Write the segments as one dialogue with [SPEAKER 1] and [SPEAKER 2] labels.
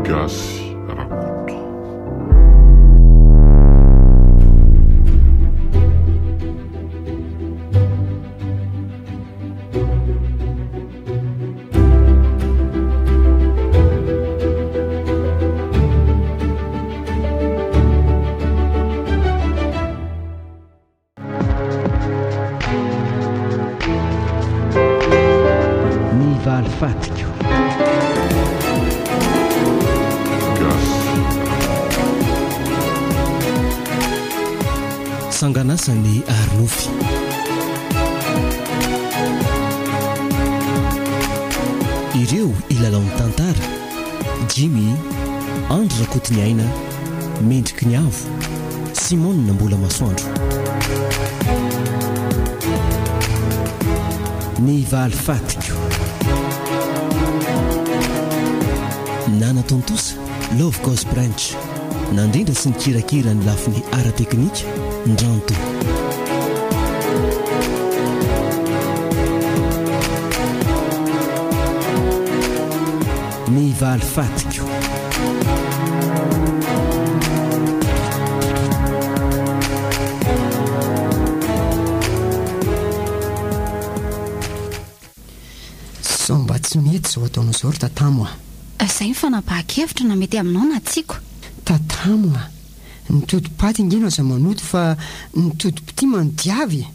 [SPEAKER 1] gasy rakoto.
[SPEAKER 2] Ny valifatika sanganasany arnofy ireo ilalaon'ny tantara Jimmy Andry Rakotiny Aina Mendriky ny Avo Simone Nambola Masoandro ny valifatika Nana Tontosa Love Goes Branch nandrindra sy ny kirakira ny lafiny ara-teknika Ndranto ny valifatika
[SPEAKER 3] sao mba tsy mety zao ataonao zao ry tatamo a
[SPEAKER 4] zay mifanapahakevitra na mety aminao na tsiko
[SPEAKER 3] tatamo a nitodim-paty ingena aza manoto fa nitodim-pity manodiavy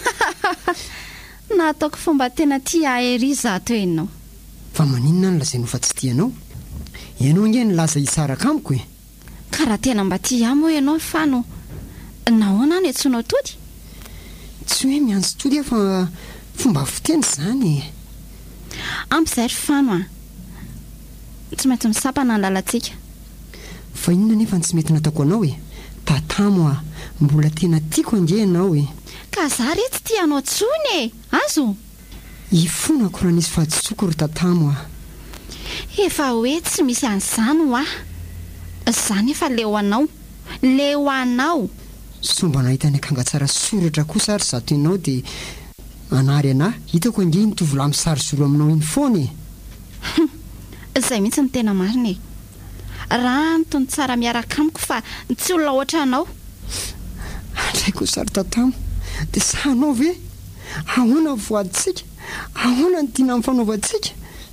[SPEAKER 4] na ataoko fomba tena tia ahery zato enao
[SPEAKER 3] fa maninona ny lazainao fa tsy tianao ianao inge nilaza hisaraka amiko e
[SPEAKER 4] ka raha tena mba tia amo ianao fano nahoana ny antsonao tody
[SPEAKER 3] tsy hoe miantso tody fa fomba fiteny zany
[SPEAKER 4] ampizay ry fano a tsy maintsy misapana ny lalantsika
[SPEAKER 3] fa inona nefa tsy mety nataoko anao e tatamo a mbola tena tiako ange ianao e
[SPEAKER 4] ka za re tsy tianao tsony e azo
[SPEAKER 3] ifonako raha nisy fahaditsoko ry tatamo a
[SPEAKER 4] efa hoe tsy misy an'izany ho zany efa leo anao
[SPEAKER 3] somba nahita ny akangatsara soratra kosa ary zato ianao dia anary anahy hitako ange nitovolahy misarisolo aminao iny foana
[SPEAKER 4] e izay mihitsy ny tena marina e raha nytony tsara miaraka amiko fa tsy olona ohatra anao
[SPEAKER 3] andray kosa ry tatamo dia sahanao ve ahoana ny voaditsika ahoana ny tiana amin'ny fanaovantsika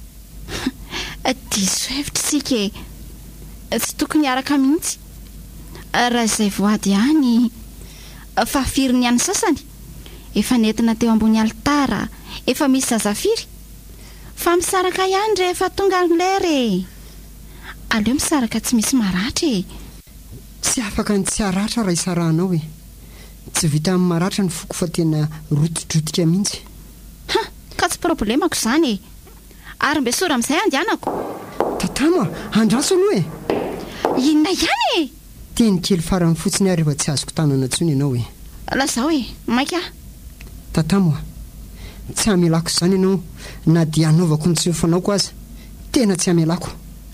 [SPEAKER 4] diso hevitra sika e tsy tokony hiaraka mihitsy raha izay voady ihany fa firiny ihany sasany efa nentina teo ambony alitara efa misy zazafiry fa misaraka ihany rehefa tonga an'lera aleo misaraka tsy misy maratra e
[SPEAKER 3] tsy afaka ny tsy haratra raha isarahanao e tsy vita amin'ny maratra ny foko fa tena rotodrotika mihitsy
[SPEAKER 4] ka tsy problemako izany e ary mbe sora amin'izay andianako
[SPEAKER 3] tatamo a andraso aloha e
[SPEAKER 4] inona ihany e
[SPEAKER 3] teny kely farany fotsiny ary efa tsy azoko tanana ntsony ianao e
[SPEAKER 4] lazao e maika
[SPEAKER 3] tatamo a tsy hamelako izany ianao na dia anaovako ny tsy mifanaoko aza tena tsy hamelako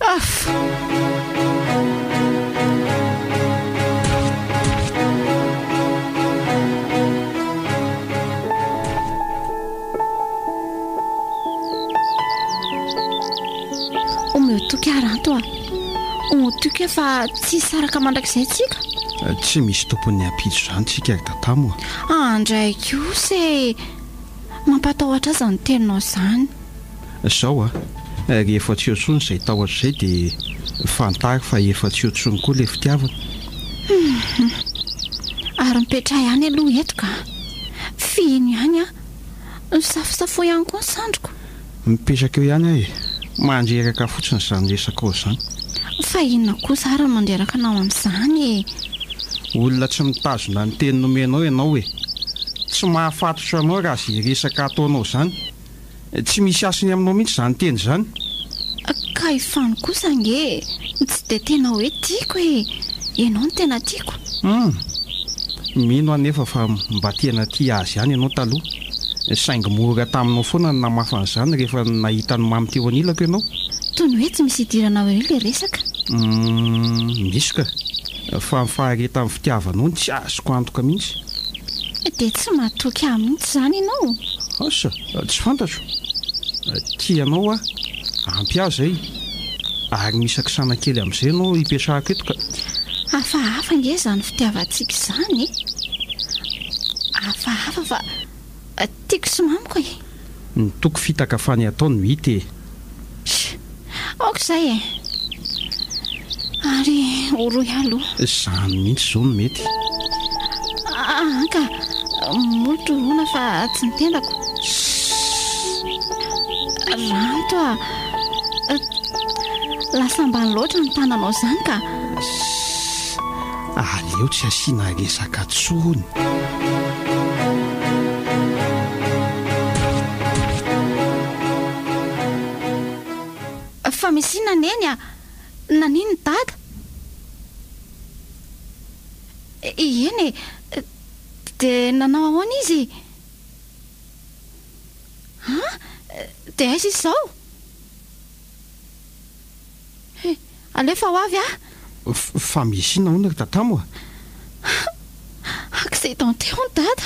[SPEAKER 4] omeotoky aranto a otoky efa tsy saraka mandrakizay tsika
[SPEAKER 5] tsy misy tompony ampitso izany tsika ry tatamo
[SPEAKER 4] andray kosa e mampatahotra aza ny teninao izany
[SPEAKER 5] zao a rehefa tsy otsony izay tahotra izay dia fantary fa efa tsy otsony koa ilay fitiavana
[SPEAKER 4] ary mipetra ihany aloha eto ka fino ihany a safosafo ihany koa ny sandroko
[SPEAKER 5] mipetraka eo ihany aho e mandreraka fotsiny izany resaka ao izany
[SPEAKER 4] fa inona kosa ary mandreraka anao amin'izany e
[SPEAKER 5] olona tsy mitazona ny teny nomenao ianao e tsy mahafatotra anao raha zay resaka ataonao izany tsy misy asiny aminao mihitsy izany teny izany
[SPEAKER 4] ka ifano kosa nge tsy dia tena hoe tiako e ianao ny tena tiako
[SPEAKER 5] mino anefa fa mba tena tia azy ihany ianao taloha saingy mora taminao foana ny namafana izany rehefa nahita ny mamy teo anilako ianao
[SPEAKER 4] toy ny hoe tsy misy hidirana hoe ilay resaka
[SPEAKER 5] misy ka fa mifahareta amin'ny fitiavanao ny tsy azoko antoka mihitsy
[SPEAKER 4] dia tsy mahatoky amin'itsy izany ianao
[SPEAKER 5] asa tsy fantatro tianao a ampy azy ay ary misy akisana kely amin'izay no hipetrahako eto ka
[SPEAKER 4] hafahafa nge zany fitiavantsika izany hafahafa fa tiako sy mamiko e
[SPEAKER 5] ny toko fitaka fany ataony hita e
[SPEAKER 4] aoka izay e ary oroy aloha
[SPEAKER 5] izany mihitsy zao no mety
[SPEAKER 4] ka molotro hona fa tsy nitendako ranto lasa ambany loatra ny tananao izany ka
[SPEAKER 5] aleo tsy asiana resaka tsony
[SPEAKER 4] fa misy naneny naniny dada eny e dia nanao ahoana izy dia aiza izao alefa ho avy
[SPEAKER 5] fa misy nahoana ry tatamo
[SPEAKER 4] accident tehony dada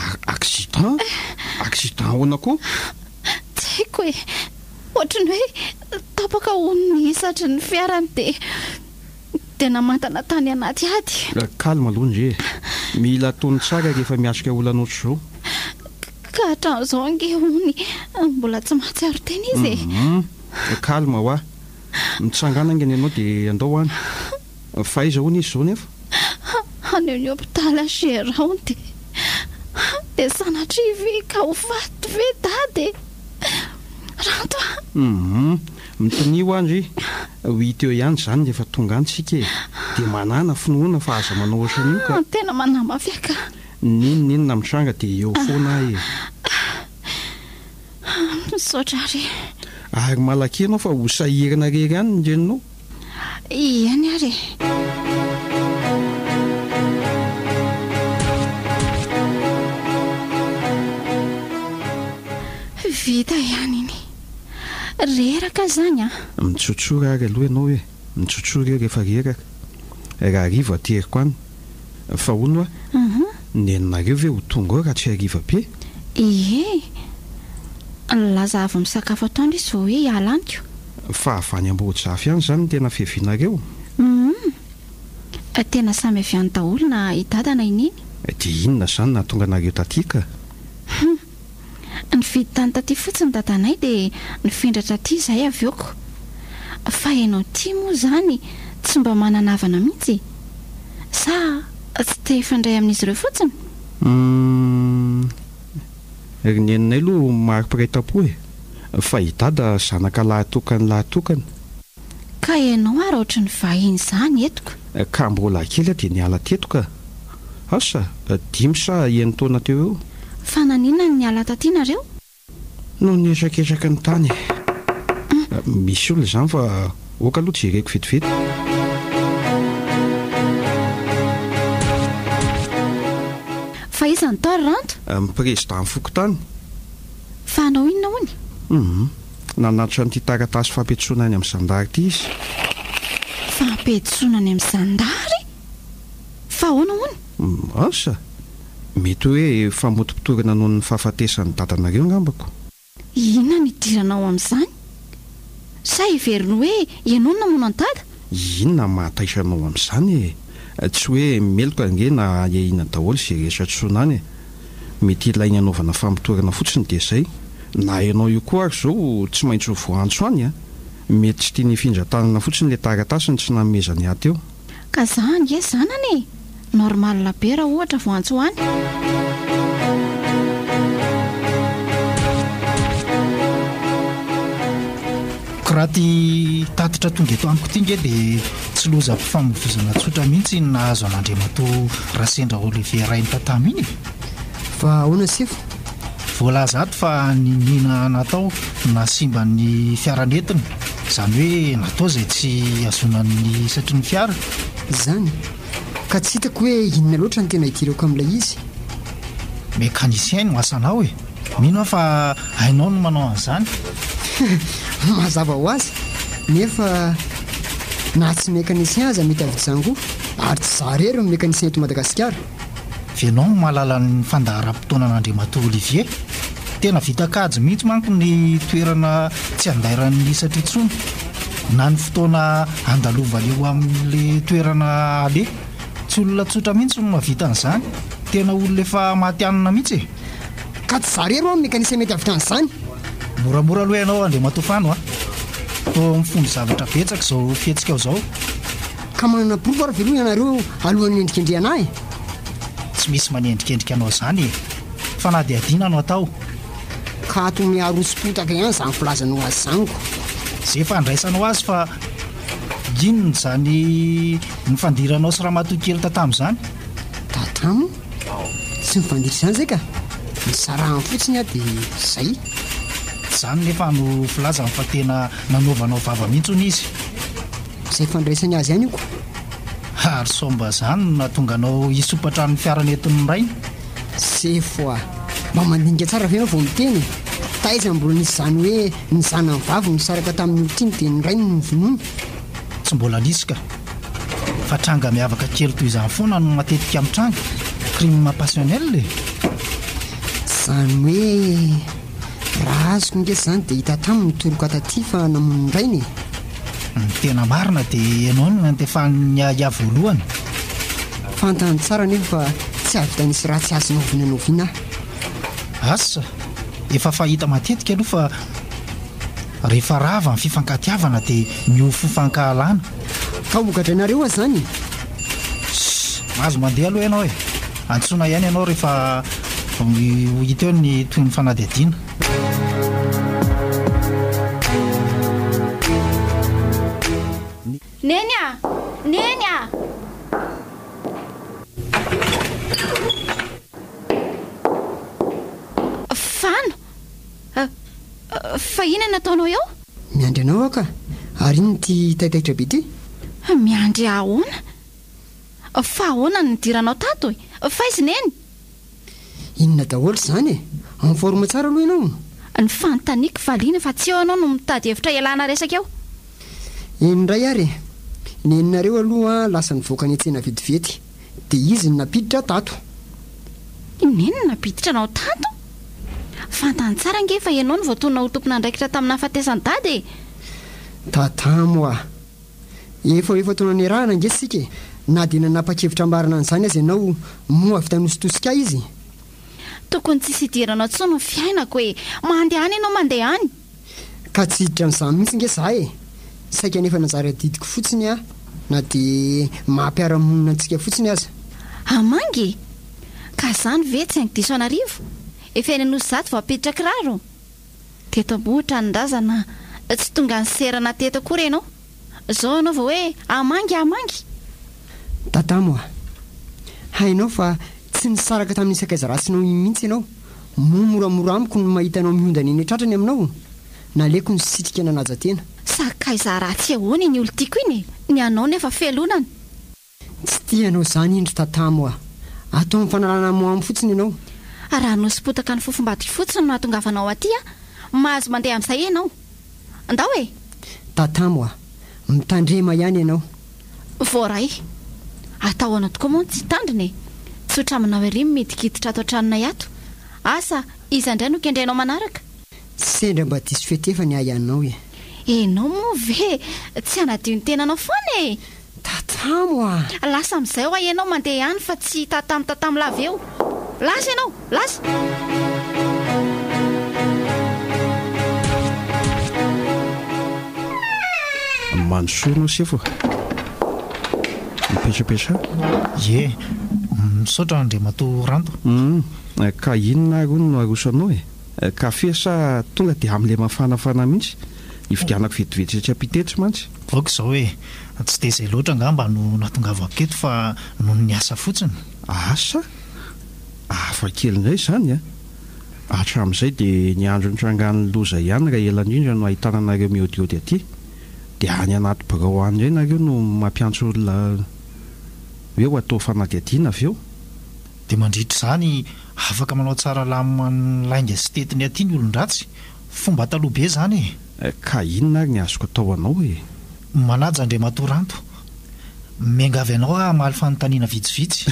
[SPEAKER 5] accident ahoana koa
[SPEAKER 4] tsy haiko e ohatrany hoe tapaka ho nisatry ny fiarany dia namantana tany anaty ady
[SPEAKER 5] kalma aloha ndre mila tony tsara rehefa miasika olanaotra zao
[SPEAKER 4] ka hatramin'izao ange hony mbola tsy mahatsiaro tena izy e
[SPEAKER 5] kalma ho mitsangana ngeny ianao dia andao any fa aiza hoana izy zao nefa
[SPEAKER 4] aneo ny hôpitaly Geraon dia sanatrivy ka ho faty ve dady ranto
[SPEAKER 5] mitonio andry ho hita eo ihany izany rehefa tonga antsika e dia manana finoana fa aza manao ohatran'io ka
[SPEAKER 4] tena manamafyaka
[SPEAKER 5] ninonina mitranga dia eo foana e
[SPEAKER 4] misaotra ary
[SPEAKER 5] ary malaky ianao fa ho sahirana rery any ndreninao
[SPEAKER 4] ihany ary vita ihany iny reraka zany
[SPEAKER 5] mitsotsory ary aloha ianao hoe mitsotsory eo rehefa reraka raha ariva ateriko any fa hono nenonareo ve ho tonga ao raha tsy ariva be
[SPEAKER 4] laza avy misakafo atoandro izy vao hoe hialaniko
[SPEAKER 5] fa avany Ambohijafy ihany izany tena fiavianareo
[SPEAKER 4] tena samy aviany daholo na hidadana ininy
[SPEAKER 5] dia inona izany nahatonga anareo tatika
[SPEAKER 4] ny vidy tany taty fotsiny dadanay dia nifindratra aty izay avioko fa hainao ty moa izany tsy mba mananavana mihitsy sa tsy te hifandray amin'izy ireo fotsiny
[SPEAKER 5] ry neninay aloha mari-piray-tapo e fa hidada zanaka lahatokana
[SPEAKER 4] ka ianao ary ohatry ny vahiny izany etoko
[SPEAKER 5] ka mbola kely dia niala tetoka asa 5 sa 9 taona teo eo
[SPEAKER 4] fa naninona ny niala tatinareo
[SPEAKER 5] no nietraketraka ny tany misy olona izany fa oka aloha tsy jereko vetivety
[SPEAKER 4] fa izany tao ry ranto
[SPEAKER 5] miprezidan fokotany
[SPEAKER 4] fa anao inona hony
[SPEAKER 5] nanatitra nyity taratasy fampetsoana any amin'ny zandary ity izy
[SPEAKER 4] fampetsoana any amin'ny zandary fa ahoana hony
[SPEAKER 5] asa mety hoe famotom-pitorana noho ny fahafatesan'ny dadanareo ngambako
[SPEAKER 4] inona nidiranao amin'izany sa hiveriny hoe ianao namono an-dada
[SPEAKER 5] inona mahataisanao amin'izany tsy hoe meloka nge na iahina daholo izay rehetra tsoina any mety ilainy anaovana fampitorana fotsiny dia izay na ianao io koa ary izao tsy maintsy ho voantso any mety tsy tia nifindra-tanana fotsiny ilay taratasiny tsy namezany aty eo
[SPEAKER 4] ka za nge zanany normal be raha ohatra voantso any
[SPEAKER 6] raha ty tatitra tonga eto amiko ity nge dia tsy loza mpifamovozana tsotra mihitsy nahazo an'Andriamato Rasendra Olivier Rainy Tatamo iny
[SPEAKER 3] fa ahoana sefo
[SPEAKER 6] voalaza ato fa nina natao nasimba ny fiaranetiny izany hoe natao izay tsy azonan'ny satry ny fiara
[SPEAKER 3] izany ka tsy hitako hoe inona loatra ny tena hitirako amin'ilay izy
[SPEAKER 6] mécanicien no asanao e mino aho fa hainao no manao an'izany
[SPEAKER 3] mazava ho azy nefa na tsy mécanicien aza mety avy jango ary tsy za rery ny mécanicien eto Madagasikara
[SPEAKER 6] vienao no mahalala ny fandaharam-potoana an'Andriamato Olivier tena vita kajy mihitsy manko ny toerana tsy andairan'ny satry intsony na ny fotoana andalovana eo amin'le toerana ale tsy olona tsotra mihitsy no mavita an'izany, tena olona efa mahatianina mihitsy e.
[SPEAKER 3] ka tsy zarero a mekanisien mety avitra an'izany.
[SPEAKER 6] Moramora aloha ianao andea matofano a, to mifondy zavatra betsaka izao fihetsika ao izao.
[SPEAKER 3] ka manana provo ary veloha ianareo alohan'ny endrikendriana e.
[SPEAKER 6] Tsy misy manendrikendrika anao izany e, fa na dia adina no atao.
[SPEAKER 3] ka ato miarosopotaka ihany izany filazanao azy zaniko.
[SPEAKER 6] Zay fandraisanao azy fa inona zany nifandiranao sy raha matokely tantam'izany?
[SPEAKER 3] tatamo tsy mifandiry izany zay ka misarahany fotsiny a dia zay.
[SPEAKER 6] Zany nefa no filazany fa tena nanaovanao vava mihitsony izy.
[SPEAKER 3] zay fandraisany azy ihany iko.
[SPEAKER 6] Ary somba zany no natonga anao hisopatra ny fiaranetiny rainy.
[SPEAKER 3] se foa mba mandinika tsara ve anao vao miteny taiza mbola nisy zany hoe ny zanany vavy nisaraka tamin'ny olotiny dia ny rainy ny vonoiny.
[SPEAKER 6] Tsy mbola nisy ka fa tranga miavaka kely toy izany foana no matetika amin'ny tranga crime passionnel e.
[SPEAKER 3] zany hoe raha azoko ngesy zany dia hita taminy toroko ataty fa namon'ny rainy e.
[SPEAKER 6] Ny tena marina dia ianao no nantefan'ny ia voalohany.
[SPEAKER 3] fantany tsara nefa fa tsy avita nisy raha tsy azy naovina noviana.
[SPEAKER 6] Asa efa fahita matetika aloha fa rehefa rava ny fifankatiavana dia miofo fankahalana.
[SPEAKER 3] ka okatra ianareo azy zany.
[SPEAKER 6] Mahazo mandeha aloha ianao e, antsoina ihany ianao rehefa hita eo ny toy ny fanadihadiana.
[SPEAKER 4] Neny a, neny a. Fano fa ina nataonao eo?
[SPEAKER 3] miandry anao aka ary iny ty taitaitra be ty.
[SPEAKER 4] Miandry ahoana? Fa ahoana ny diranao tato e? Fa izy neny?
[SPEAKER 3] inona daholo zany e, amin'ny forme tsara aloha ianao.
[SPEAKER 4] Ny fanontaniako valiana fa tsy eo anao no mitady hevitra ialana resaka eo.
[SPEAKER 3] Indray ary nenareo aloha lasa nivoaka ny tsena vetivety dia izy napiditra tato.
[SPEAKER 4] Ineny napiditra anao tato? Fantany tsara nge fa ianao no voatonona ho tompona andraikitra tamin'ny hafatesany dady e.
[SPEAKER 3] tatamo a efa taona ny rahana ngesika e, na dia nanapa-kevitra ambarana an'izany azy ianao moa avy tanositosika izy.
[SPEAKER 4] Tokony tsisy hidiranao tsono ny fiainako e, mandeha any ianao mandeha any.
[SPEAKER 3] ka tsy hiditra amin'izany mihitsy nge za e, saika nefa nazary adidiko fotsiny a, na dia mampiara-monina antsika fotsiny aza.
[SPEAKER 4] Amangy ka zany ve tsy haingo diso anarivo efa eny anosy zato voapiditra kiraro teto ambohitra nydrazana tsy tonga ny serana teto kory ianao zao anao vao hoe amangy
[SPEAKER 3] tatamo a hainao fa tsy nisaraka tamin'ny sakaiza ratsinao iny mihitsy ianao, momoramora amiko no mahita anao miondana eny tratrany aminao, naleko ny sitrika nanaja tena.
[SPEAKER 4] sakaiza ratsy ahoany ny olo tiako iny ny anao nefa felonana.
[SPEAKER 3] tsy tianao zany indry tatamo a, atao amin'ny fanalana mo amin'ny fotsiny ianao.
[SPEAKER 4] Raha nosipotaka ny fofombadika fotsiny no hatongavanao aty a, mahazo mandeha amin'izay ianao. Andao e
[SPEAKER 3] tatamo a, mitandrema ihany ianao.
[SPEAKER 4] voaray atao anao tokoa moa tsy tandriny e, tsotra aminao ery midikiditra ato an-tranonay ato. Asa iza indray no kendrainao manaraka?
[SPEAKER 3] sendra mba diso fetefany ahianao e.
[SPEAKER 4] Enao moa ve tsy anadio ny tenanao foana e.
[SPEAKER 3] tatamo a,
[SPEAKER 4] lasa amin'izay ho ianao mandeha ihany fa tsy tatamo lava eo. Lasa ianao, lasa.
[SPEAKER 5] Mansono sefo mipetrapetra
[SPEAKER 6] Ye misaotra andre mato ranto.
[SPEAKER 5] ka inona ary no arosanao e, kafe sa tonga dia amin'ilay mafanafana mihitsy hividianako vetivety satria pitetra mantsy.
[SPEAKER 6] Voaka izao hoe tsy dia izay loatra angamba no natongavako eto fa noho ny asa fotsiny.
[SPEAKER 5] Asa? Hafa kely indray izany a. Hatramin'izay dia ny andro nitrangan'ny loza ihany raha ela indrindra no ahitana anareo miodiody aty, dia any anaty birao any indray nareo no mampiantso olona hoe ho atao fanadihadiana avy eo.
[SPEAKER 6] Dia mandritra izany afaka manao tsara lamany lainga sy tetiny aty ny olon-dratsy, fomba taloha be izany e.
[SPEAKER 5] Ka inona ary ny azoko atao anao e?
[SPEAKER 6] Manaja andre matoranto, miangavy anao a mahaly fanontaniana vitsivitsy.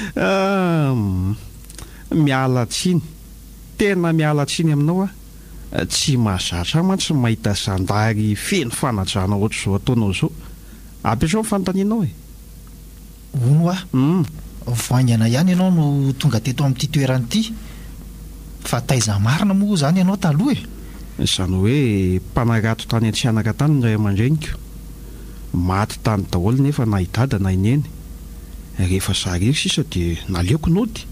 [SPEAKER 5] Miala tsiny, tena miala tsiny aminao a. Tsy mahazatra mantsy mahita zandary feno fanajana ohatr'izao ataonao zao. Ampy izao fanontanianao e.
[SPEAKER 6] Ono voaingana ihany ianao no tonga teto amin'ity toerana ity. Fa taiza marina moa zany ianao taloha e.
[SPEAKER 5] Izany hoe mpanarato tany Antsianaka tany indray aman-dreniko. Maty tany daholo nefa na idada na ineny. Rehefa zariry sisa dia naleoko nody.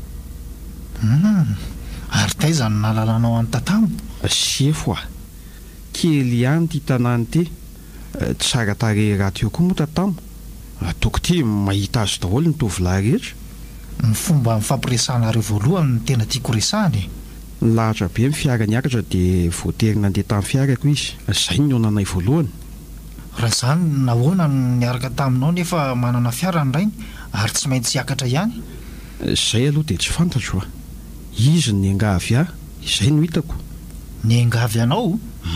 [SPEAKER 6] Ary taiza no nahalalànao any tatamo?
[SPEAKER 5] Sefo kely ihany ty tanàny ty. Tsara tarehy raty eo koa moa tatamo. Toko ty mahita azy daholo ny tovolahy rehetra.
[SPEAKER 6] Ny fomba mifampiresanareo voalohany no tena tiako resahany.
[SPEAKER 5] Lahatra be ny fiara niakatra dia voatery nandeha tamin'ny fiarako izy. Izay ny onanay voalohany.
[SPEAKER 6] Raha izany nahoana niaraka taminao nefa manana fiara ny rainy ary tsy maintsy hiakatra ihany?
[SPEAKER 5] Izay aloha dia tsy fantatro izy ny engavy izay no hitako.
[SPEAKER 6] Ny engavy anao?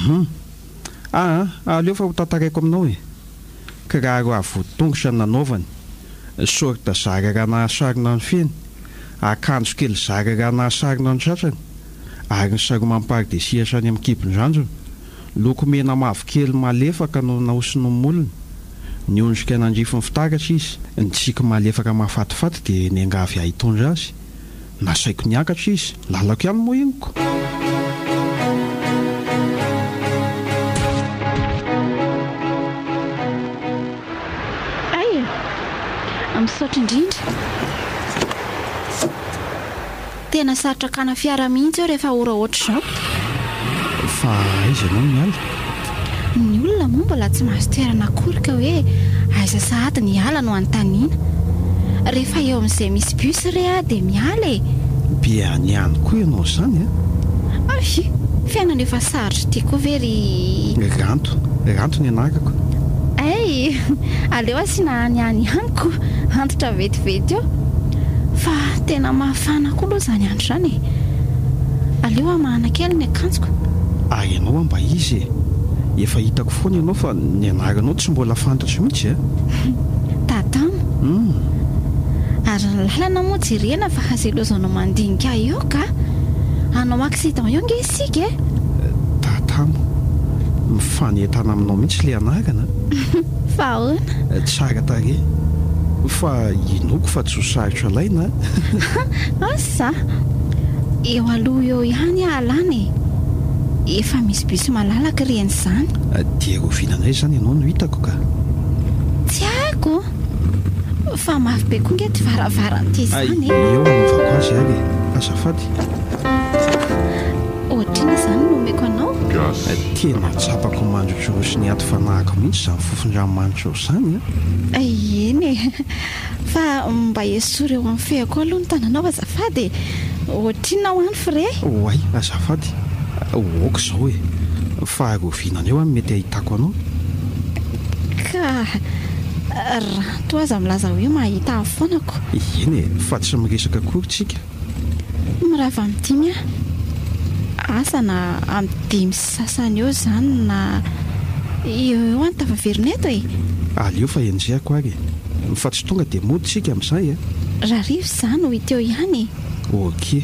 [SPEAKER 5] Aleo fa ho tantaraiko aminao e. Kiraro avotongotra nanaovany, sorta zarara nahasarina ny feny, akanjo kely zarara nahasarina ny tratrany, ary ny saromamparidesia any amin'ny kibon-drandrony, loko mena mavokely malefaka no naosiny molony. Ny ondrika nandrify ny fitaratra izy, ny tsiky malefaka mahafatifaty dia ny engavy ahitondra azy. Nasaiko niakatra izy, lalako ihany moa inoko.
[SPEAKER 4] Misaotra indrindra. Tena sarotra kana fiara mihitsy eo rehefa ora ohatr'izao.
[SPEAKER 5] Fa aiza ianao miala?
[SPEAKER 4] Ny olona moa mbola tsy mahazo toerana korika hoe aiza sahady ny ala no anontaniana. Rehefa eo amin'izay misy bus dia miala e.
[SPEAKER 5] Be any ihany koa ianao izany
[SPEAKER 4] fiainana efa sarotra tia koa very.
[SPEAKER 5] Ranto ny anarako.
[SPEAKER 4] Aleo asiana any ihanyko antitra vetivety eo. Fa tena mafana koa aloha zany andro zany e. Aleo mahana kely ny akanjoko.
[SPEAKER 5] Ianao mba izy e. Efa hitako foana ianao fa ny anaranao tsy mbola fantatro mihitsy e.
[SPEAKER 4] Tatamo. Ary ny lalana moa jerena fa hazelozanao mandinika eo ka anao accident eo nge isika e.
[SPEAKER 5] Tatamo, mifanentana aminao mihitsy le anarana.
[SPEAKER 4] Fa ahoana?
[SPEAKER 5] Tsara tarehy. Fa inoko fa tsy ho sarotra alaina.
[SPEAKER 4] Asa eo aloha eo ihany alana e. Efa misy bus malalaka reny izany.
[SPEAKER 5] Dia rovinanay izany ianao no hitako ka.
[SPEAKER 4] Tsy haiko. Fa mafy be koa nge ty varavaranty izany.
[SPEAKER 5] Eo anaovako azy ary azafady.
[SPEAKER 4] Ohatriny izany no omeko anao.
[SPEAKER 5] Tena tsapako mandrotro sy ny ato fanahako mihitsy izany fofon-dranomanitra izany
[SPEAKER 4] eny e. Fa mba esoro eo amin'ny feako aloha ny tananao azafady. Ohatriny ao any fre.
[SPEAKER 5] Oay azafady. Oka izao e. Fa rovinana eo mety ahitako anao.
[SPEAKER 4] Ka raha to aza milaza hoe mahita afonako.
[SPEAKER 5] Eny e, fa tsy miresaka akory tsika.
[SPEAKER 4] Mirava am'dimy asa na am'dimy sasany eo zany na eo any tavaverineto e.
[SPEAKER 5] Aleo fa enjehako ary fa tsy tonga dia mody tsika amin'izay e.
[SPEAKER 4] Raha rivo izany ho hita eo ihany e.
[SPEAKER 5] Ok.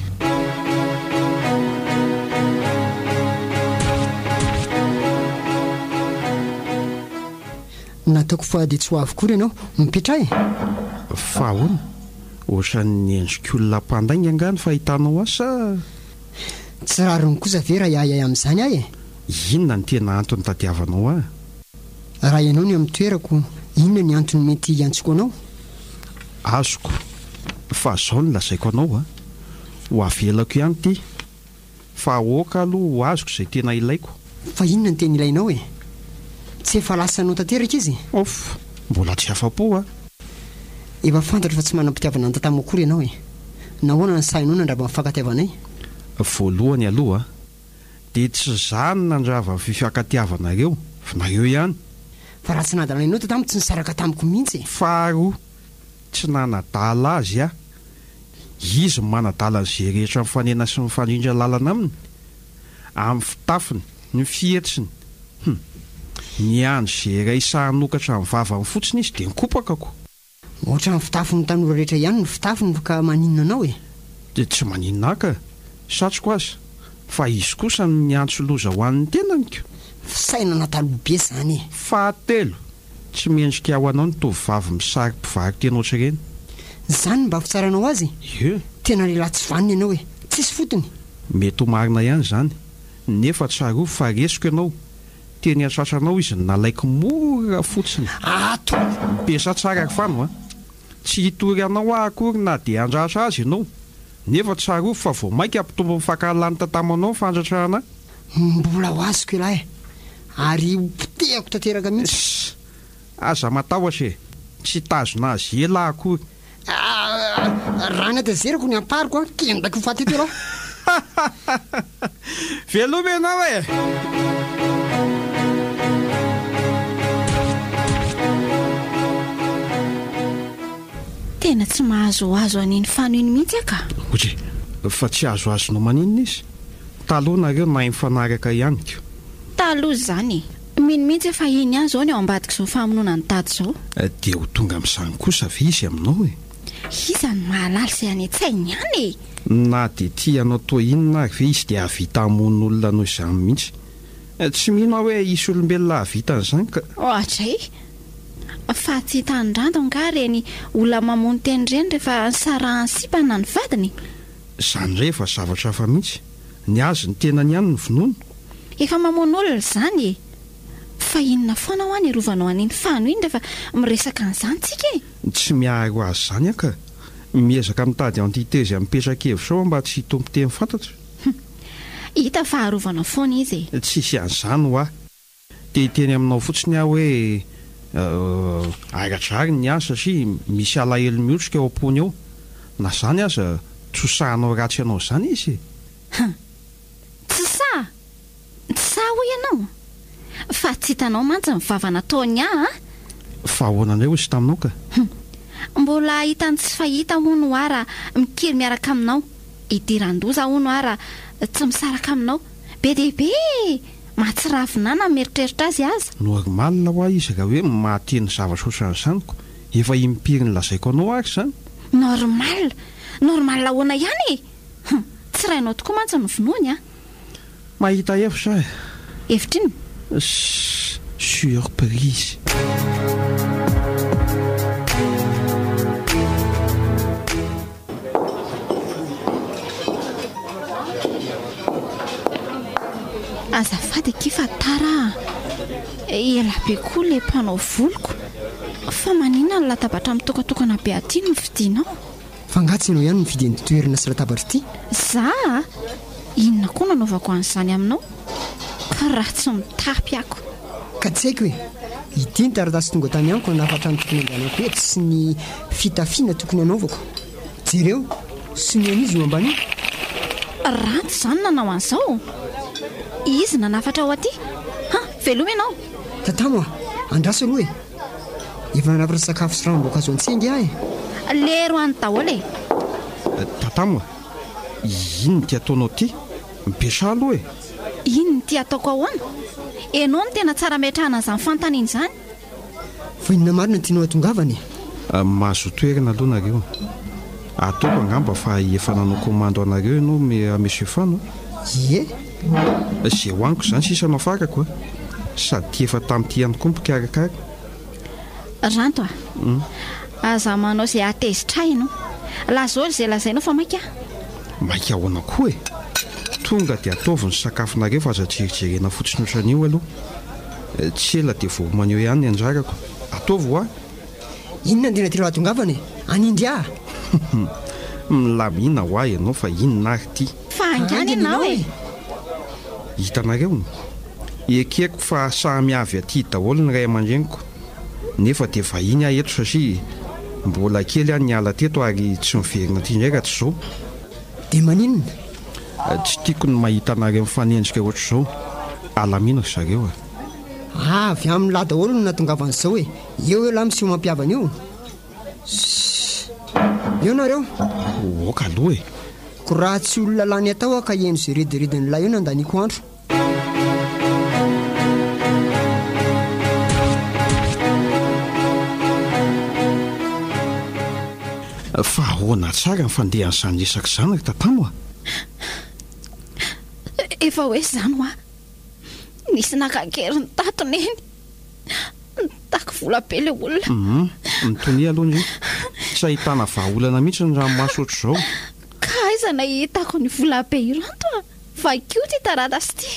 [SPEAKER 3] Nataoko fa dia tsy ho avokory ianao mipetra e.
[SPEAKER 5] Fa ahoana? Ohatran'ny endrik'olona mpandainga angany fa hitanao asa.
[SPEAKER 3] Tsy rariny kosa ve raha iayay amin'izany ahy e.
[SPEAKER 5] Inona ny tena antony tadiavanao ahy?
[SPEAKER 3] Raha ianao ny amin'ny toerako, inona ny antony mety antsoko anao?
[SPEAKER 5] Azoko. Fa izao no lazaiko anao ho avelako ihany ty. Fa oka aloha ho azoko izay tena ilaiko.
[SPEAKER 3] Fa inona ny tena ilainao e? Tsy efa lasanao tanteraka izy?
[SPEAKER 5] Mbola tsy afa-po
[SPEAKER 3] Efa fantatra fa tsy manam-pitiavana ny tatamo akory ianao e. Nahoana ny sainao nandrava mifankatiavanay?
[SPEAKER 5] Voalohany aloha dia tsy zany nandrava fifankatiavanareo fa nareo ihany.
[SPEAKER 3] Fa raha tsy nadala ianao tatamo tsy nisaraka tamiko mihitsy.
[SPEAKER 5] Faharoa, tsy nanadala azy izy manadala an'izay rehetra mifanena sy mifandrindra lalana aminy, amin'ny fitafiny, ny fihetsiny. Ny andro izay iray sahanokatra amin'ny vavany fotsiny izy dia nikopakako.
[SPEAKER 3] Ohatra ny fitafiny tanora rehetra ihany ny fitafiny ka maninona anao e.
[SPEAKER 5] Dia tsy maninona ka, satroko azy. fa izy kosa ny antso loza ho an'ny tenanyko.
[SPEAKER 3] Saina natalobe zany e.
[SPEAKER 5] Fahatelo, tsy mendrika ho anao ny tovovavy misary mpivarika ianao ohatr'ireny.
[SPEAKER 3] Zany mba fitsaranao azy?
[SPEAKER 5] Ie,
[SPEAKER 3] Tena lehilahy tsy vaniny ianao e. Tsisy fotony.
[SPEAKER 5] mety ho marina ihany zany, nefa tsaro fa resiko ianao. Teny atsatranao izy nalaiko mora fotsiny.
[SPEAKER 3] Ato!
[SPEAKER 5] Pesa tsara fano a. Tsy hitory anao akory na dia andratra azy ianao. Nefa tsaro fa vao mainka ampitombo mifankahalany tatamanao fandratrana.
[SPEAKER 3] Mbola ho azoko ilahy. Ary potehako tanteraka mihitsy.
[SPEAKER 5] Ss, aza matahotra e. Tsy tazona azy ela akory.
[SPEAKER 3] Raha natazerako ny ampariko a, kendako ho faty eto raha.
[SPEAKER 5] Veloma ianao e.
[SPEAKER 4] Tena tsy mahazoazo an'iny fanoiny mihitsy aka.
[SPEAKER 5] Ohatry, fa tsy azo azonao maninona izy. Taloha nareo nahay mifanaraka ihany ko.
[SPEAKER 4] Taloha zany mino mihitsy efa iny ihany zao ny ao ambadika izao famonoana ny tady zao.
[SPEAKER 5] Dia ho tonga amin'izany kosa ve izy aminao e.
[SPEAKER 4] Iza ny mahalala izay any an-tsainy ihany e.
[SPEAKER 5] Na dia tianao toa inona ary ve izy dia havita hamon'olona noho izany mihitsy. Tsy mino aho hoe isy olombelona havita an'izany ka.
[SPEAKER 4] Ohatra fa tsy hitan-drando nga reny olona mamono teny ireny rehefa nsarahan'ny sipana ny vadiny.
[SPEAKER 5] Izany rehefa zavatra hafa mihitsy. Ny azy ny tenany ihany ny vonono.
[SPEAKER 4] Efa mamono olona izany e. Fa inona foana ho any irovanao an'iny fano iny rehefa miresaka an'izany tsika e.
[SPEAKER 5] Tsy miaharo azy zany aka. Miezaka mitady antitezy mipetra-kevitra mba tsy hitompo teny fantatro.
[SPEAKER 4] Hita fa arovana foana izy e.
[SPEAKER 5] Tsisy an'izany ho aho. Dia teny aminao fotsiny aho hoe aradrary ny azy satria misy alahelo miotrika ao am-pony ao. Na zany aza tsosahanao ratsy ianao zany izy.
[SPEAKER 4] Tsy sa ho ianao. Fa tsy hitanao mantsy mivavana taony a.
[SPEAKER 5] Fa ahoana indray izy taminao ka?
[SPEAKER 4] Mbola hitany tsy fahita hono ara mikiry miaraka aminao. Idiran-doza hono ara tsy misaraka aminao. Be dehibe mahatsiravina mieritreritra azy aza.
[SPEAKER 5] Normal ho aho izy raha hoe mahateny zavatra ohatran'izanyko. Efa impiry ny lazaiko anao ary zany.
[SPEAKER 4] Normal ahoana ihany e. Tsy rainao tokoa mantsy ny vonoany a.
[SPEAKER 5] Mahita hevitra e.
[SPEAKER 4] Hevitra iny?
[SPEAKER 5] Surprise.
[SPEAKER 4] Azafady kifa tara. Ela be koa le mpanao voloko. Fa maninona ny latabatra mitokatokana be aty no vidinao?
[SPEAKER 3] Fangatsy ianao ihany ny vidin'ny toerana sy latabatra ity.
[SPEAKER 4] Za? Inona koa nanaovako an'izany aminao? Ka raha tsy mitapy ako.
[SPEAKER 3] Ka tsy haiko hoe ity ny taratasy tonga tany amiko ny nafatra ny tokony andehanako eto sy ny fitafiana tokony anaovako. Jereo, sy ny an'izy io ambany.
[SPEAKER 4] Ratsy zany nanao an'izao. Izy nanafatra ao aty? Veloma ianao.
[SPEAKER 3] Tatamo andraso aloha e. Efa nanafatra sakafo sy ranom-boankazo azo an-tsengy ahy.
[SPEAKER 4] Lero any daholo e.
[SPEAKER 5] Tatamo, ino ny ty ataonao ty? Mipesa aloha e.
[SPEAKER 4] Ino ny ty ataoko ahoana? Enao ny tena tsara metrahana an'izany fantaniana izany.
[SPEAKER 3] Fa inona marina ny tianao hatongavany?
[SPEAKER 5] Mahazo toerana aloha nareo. Ataoko angamba fa efa nanao komando anareo ianao Monsieur Fano.
[SPEAKER 3] Ie.
[SPEAKER 5] Izay hoaniko izany sisa anao fakako a. Sady efa tamin'ity ihany koa mpikarakara.
[SPEAKER 4] Ranto aza manao izay atezitra ianao. Lazao izay lazainao fa maika.
[SPEAKER 5] Maika ahoana koa e. Tonga dia ataovy ny sakafonareo fa aza jerijerena fotsiny ohatran'io aloha. Tsy ela dia vao maneho ihany ny anjarako. Ataovy ho aho.
[SPEAKER 3] Inona ny tena tianao hatongavany? Anindria.
[SPEAKER 5] Milamina ho aho ianao fa inona ary ty.
[SPEAKER 4] Fa angany ianao e.
[SPEAKER 5] Hitanareo ekeko fa samy avy aty daholo ny ray aman-dreniko. Nefa dia vahiny aho eto satria mbola kely ihany niala teto ary tsy miverina aty indray raha tsy izao.
[SPEAKER 3] Dia maninona?
[SPEAKER 5] Tsy tiako ny mahita anareo mifanenjika ohatr'izao. Alaminako zareo a.
[SPEAKER 3] Avy amin'ny lahy daholo no nahatongavan'izao e. Eo lahy misy mampiavana io. Eo nareo.
[SPEAKER 5] Oka aloha e.
[SPEAKER 3] Ko raha tsy olona lany atao ka eno izay rediredin'ny lahy io nandaniko andro.
[SPEAKER 5] Fa ahoana tsara ny fandehan'izany resaka izany ry tatamo a.
[SPEAKER 4] efa hoe zany ho a nisy nakakery ny tatony eny nitako vola be le olona
[SPEAKER 5] mitony aloha ny tsy ahitana vahaolana mihitsy ny ranomasy oatra izao
[SPEAKER 4] ka aizana hitako ny vola be iranto a vakio ty taratasy ty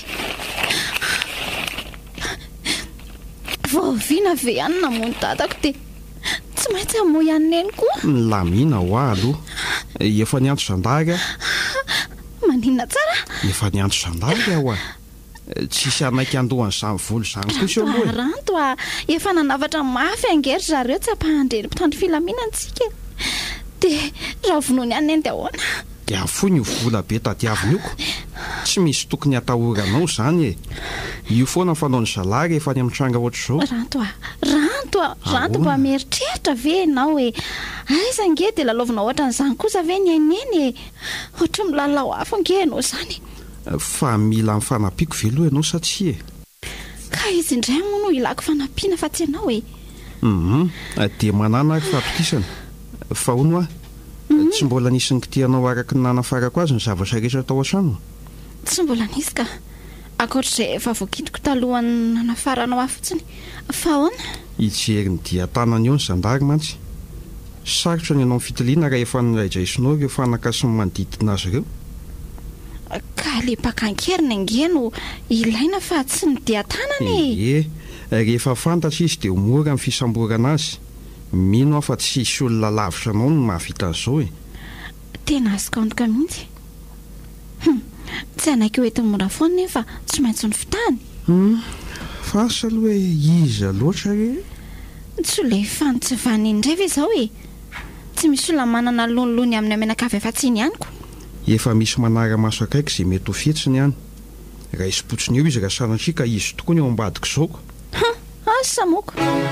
[SPEAKER 4] vaoviana ve ihany namony tatako dia tsy maintsy amo ihany eny koa
[SPEAKER 5] lamina ho ah aloha efa niantso zandary a
[SPEAKER 4] maninona tsara
[SPEAKER 5] efa niantso zandary aho a tsisy anaiky andohan'izany volo izany kosa eo aloha
[SPEAKER 4] ranto a efa nanavatra mafy angery zareo tsy ampahandreny mpitandro filaminantsika dia raha vonoany ihany eny dia ahoana
[SPEAKER 5] dia fo ny vola be tadiaviny ioko tsy misy tokony hatahoranao izany e io foana fanaony zalary efa any amin'ny tranga ohatr'izao
[SPEAKER 4] ranto mba mieritreritra ve enao hoe aiza nge dia lalaovina ohatra n'izany kosa ve ny aineny e ohatra milalao hafa nge ianao izany
[SPEAKER 5] fa mila mifanapiako ve aloha ianao satsia e
[SPEAKER 4] ka izy indray moa no ilako fanampiana fa tsy ianao e
[SPEAKER 5] dia manana ary fampitisana fa hono a tsy mbola nisy ny kitianao araka ny nanafarako azy ny zavatra rehetra tao an-trano
[SPEAKER 4] tsy mbola nisy ka akoatr'izay efa voakindroko talohany nanafaranao ahy fotsiny fa ahoana
[SPEAKER 5] hijery ny dia tanany eo ny zandary mantsy sarotra ny ianao ny fitiliana raha efa niraidraisinao ireo fanaka sy ny manodidina azy ireo
[SPEAKER 4] ka le mpakankeriny angeno ilaina fa tsy ny dia tanany
[SPEAKER 5] rehefa fantatra izy dia mora ny fisamborana azy mino aho fa tsy isy olona lavitra anao no mahavita an'izao e
[SPEAKER 4] tena azoko antoka mihitsy tsy anaiky ho entin'ny mora foana nefa tsy maintsy ny fitany
[SPEAKER 5] fa asa aloha hoe iza loatra re
[SPEAKER 4] tsy ho le fanotsivany indray ve izao e tsy misy olona manana lonolony amin'ny amenakavy efa tsiny ihanyko
[SPEAKER 5] efa misy manara-maso akaiky izay mety ho fihetsiny ihany raha isy-potsiny eo izy raha sanatria ka izy tokoa ny eo ambadiko izaoko
[SPEAKER 4] asa moko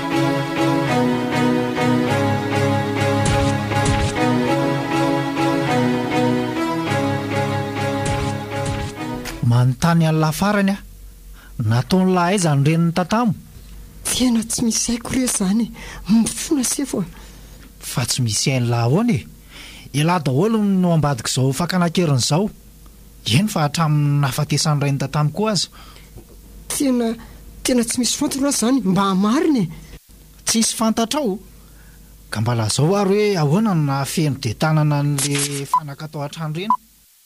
[SPEAKER 6] manontany any lafarany a nataony lahy aiza ny reniny tatamo
[SPEAKER 3] tena tsy misy haiko re zany mifona sefo
[SPEAKER 6] fa tsy misy hainy lahy ahoana e ilahy daholo no ambadika izao fakanakeriny izao eny fa hatramin'ny nahafatesany rainy tatamo koa aza
[SPEAKER 3] tena tsy misy fantatra zany mba hamariny e
[SPEAKER 6] tsisy fantatrao ka mba lazao ary hoe ahoana no nahafeno de tanana n'le fanaka tao an-trano reny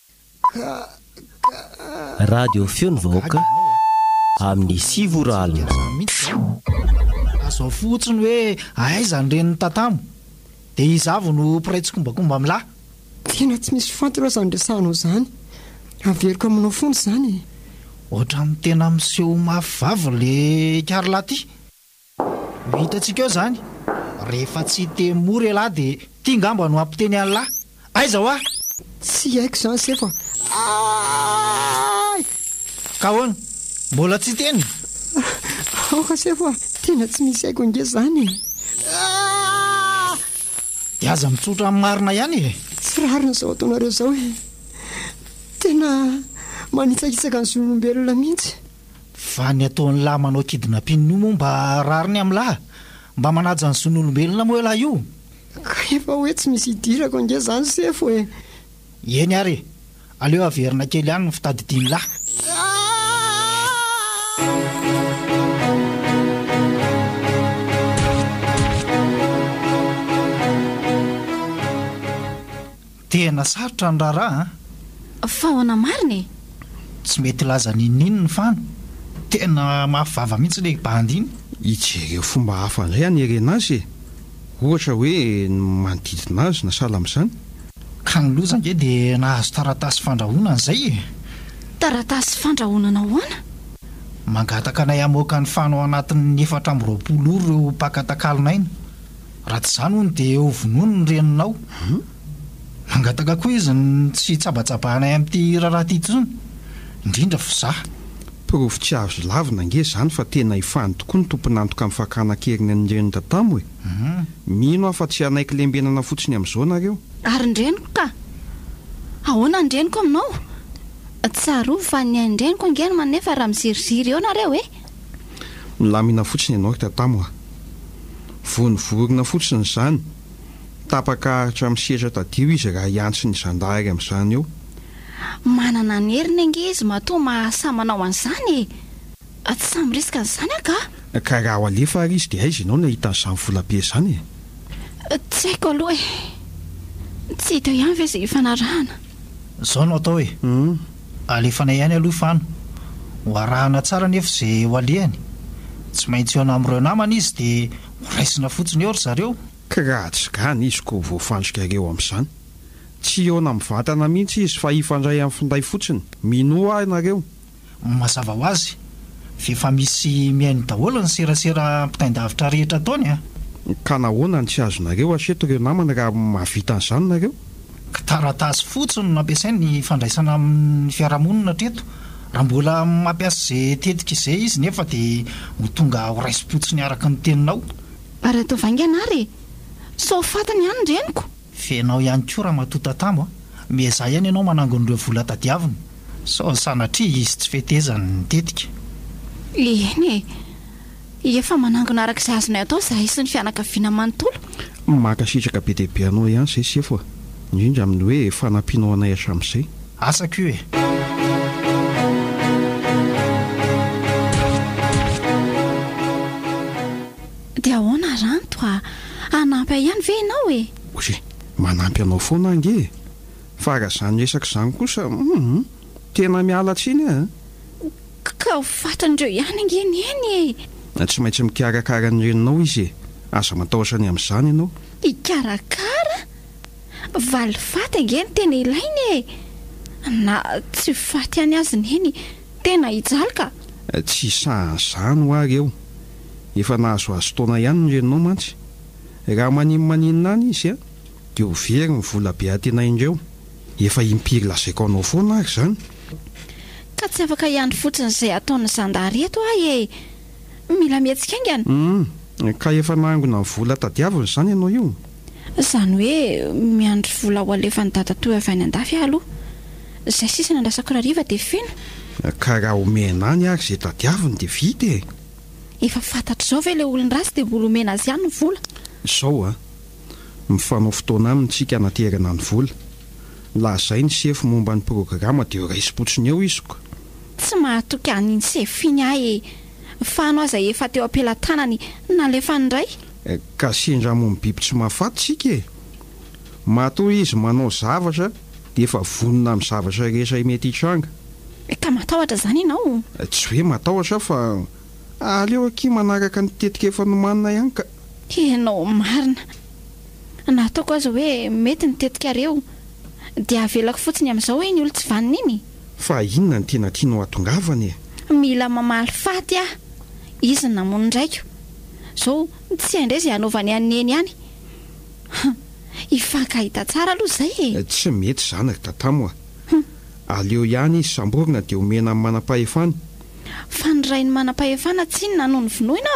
[SPEAKER 2] radio feo ny vahoaka amin'ny sivora alina
[SPEAKER 6] mihitsy azao fotsiny hoe aiza ny reniny tatamo dia izavo no piraitsy kombakomba amin'lahy
[SPEAKER 3] tena tsy misy fantatra zany resahanao zany averiko aminao fony zany
[SPEAKER 6] ohatra ny tena miseho mafivavy le karolahy ty hitantsika eo zany rehefa tsy temory lahy dia tia ngamba no ampiteny an'lahy aiza ho ah
[SPEAKER 3] tsy haiko zany sefa
[SPEAKER 6] ka hoana mbola tsy teny
[SPEAKER 3] aoka sefa tena tsy misy haiko nge zany
[SPEAKER 6] dia aza mitsotra amin'ny marina ihany e
[SPEAKER 3] tsy rariny izao ataonareo zao e tena manitsakitsaka ny zon'olombelona mihitsy
[SPEAKER 6] fa ny ataon'ny lahy manao kidina mpinino moa mba rariny amin'ny lahy mba manaja ny zon'olombelona moa lahy io
[SPEAKER 3] ka efa hoe tsy misy hidirako nge zany sefo e
[SPEAKER 6] eny ary aleo averina kely ihany ny fitadidiny lahy tena sarotra ny raharaha
[SPEAKER 4] fa hoana mariny
[SPEAKER 6] tsy mety laza ninino ny fano tena mafivava mihitsy le bandiny
[SPEAKER 5] hijereo fomba hafa indray anyerena azy e ohatra hoe manodidina azy na sala amin'izany
[SPEAKER 6] ka ny loza nge dia nahazo taratasy fandrahona n'izay e
[SPEAKER 4] taratasy fandrahonana hoana
[SPEAKER 6] mangataka nay amoaka ny fano anatin'ny 420 ireo mpakatakalinaina raha tsy izany hono dia ho vonono ny reninao mangataka koa izy ny tsy tsabatsabahanay amin'ity raharaha ty tsony indrindra fizaha
[SPEAKER 5] pirofo tsy azo lavina nge zany fa tena ifany tokoa ny tomponantoka amin'ny fakanakeriny ny reny tatamo e mino aho fa tsy anaiky lembenana fotsiny amin'izao nareo
[SPEAKER 4] ary ndreniko ka ahoana ndreniko aminao tsarova fa ny andreniko angeno manefa raha miziriziry eo nareo e
[SPEAKER 5] milamina fotsiny ianao ry tatamo a vonivorona fotsiny izany tapaka ahitra misehatra tadio izy raha iantsy ny zandary amin'izany eo
[SPEAKER 4] manana ny heriny ange izy matoa mahasamanao an'izany tsy samy resaka n'izany aka
[SPEAKER 5] ka raha ho alefa ary izy dia aiza ianao no hitan'izany vola-be izany
[SPEAKER 4] tsy haiko aloha tsy hita ihany ve izay ifanarahana
[SPEAKER 6] izao no atao hoe alefana ihany aloha ifano ho arahana tsara nefa izay ho alehany tsy maintsy eona amin'ireo namana izy dia horaisina fotsiny eo ry zareo
[SPEAKER 5] ka raha tsy gana izy ko voafandrikareo amin'izany tsy eona mivantana mihitsy izy fa hifandray amin'ny finday fotsiny mino ahy nareo
[SPEAKER 6] mazava ho azy fefa misy mihainy daholo ny serasera mpitaindavitra rehetra taony a
[SPEAKER 5] ka nahoana ny tsy azonareo aseto ireo namana raha mahavita an'izany nareo
[SPEAKER 6] ka taratasy fotsiny no ampiasainy ny fandraisana amin'ny fiarahamonina treto raha mbola mampiasa izay tetika izay izy nefa dia ho tonga ho raisi-potsiny araka ny teninao
[SPEAKER 4] ary atao vaingana ary sao fatany ihany ndreniko
[SPEAKER 6] fenao ihany koa raha matota tamo a miazah ihany ianao manangon'ireo vola tadiaviny sao sanatria izy tsy fetezany ny tetika
[SPEAKER 4] eny efa manangona arak'izay azonay atao za isy ny fianakaviana manontolo
[SPEAKER 5] makasitraka be dehibe anao ihany izay sefo indrindra amin'ny hoe fanampianao anay hatramin'izay
[SPEAKER 6] asako io e
[SPEAKER 4] dia ahoana ranto anampy ihany ve ianao e
[SPEAKER 5] ozy manampy anao foana ange fa raha izany resaka izany kosa tena miala tsiny
[SPEAKER 4] ka ho fatan'ireo ihany angeny eny
[SPEAKER 5] tsy maintsy mikarakara ny reninao izy aza matahotrany amin'izany ianao
[SPEAKER 4] hikarakara valy faty angeny tena ilainy na tsy faty ihany azy neny tena hijalika
[SPEAKER 5] tsy sahan'izany ho ary eo efa nahazo azo taona ihany ny reninao mantsy raha maninina any izy dia ho very ny vola be atena indreo efa impiry lazaiko anao foana ary izany
[SPEAKER 4] ka tsy afaka iandry fotsiny izay ataony zandareto ahy mila mihetsika aingana
[SPEAKER 5] ka efa nangona ny vola tadiaviny izany ianao io
[SPEAKER 4] izany hoe miandry vola ho alefany dadatoy avy any an-dafy ahy aloha izay sisa nandrasako rariva dia feno
[SPEAKER 5] ka raha omena any ary izay tadiaviny dia vita
[SPEAKER 4] efa fantatra izao ve ilay olon-drasy dia mbola omena azy ihany ny vola
[SPEAKER 5] izao mifanao fotoana aminy tsika anaterana ny vola lazay ny sefo momba ny programa dia ho raisi-potsiny eo iziko
[SPEAKER 4] tsy mahatoky an'iny sefiny ahy fa anao aza efa teo ampelantanany nalefa ny ray
[SPEAKER 5] ka sendra momby biby tsy mahafaty tsika matoa izy manao zavatra dia efa vonona amin'ny zavatra rehetra mety hitranga
[SPEAKER 4] ka matahotra izany ianao
[SPEAKER 5] tsy hoe matahotra fa aleo aky manaraka ny tetika efa nomanina ihany ka
[SPEAKER 4] ianao marina nataoko aza hoe mety ny tetikareo dia avelako fotsiny amin'izao hoe ny olo tsy vanina iny
[SPEAKER 5] fa inona ny tena tianao atongavany
[SPEAKER 4] mila mamaly faty izy namono ndraiko izao tsy haindray izay hanaovany aneny ihany ifankahita tsara aloha izay
[SPEAKER 5] tsy mety izany ry tatamo aleo ihany izy samborina dia omena amin'ny manam-pahefana
[SPEAKER 4] fa ny ray ny manam-pahefana tsy iny nanoho ny vinoina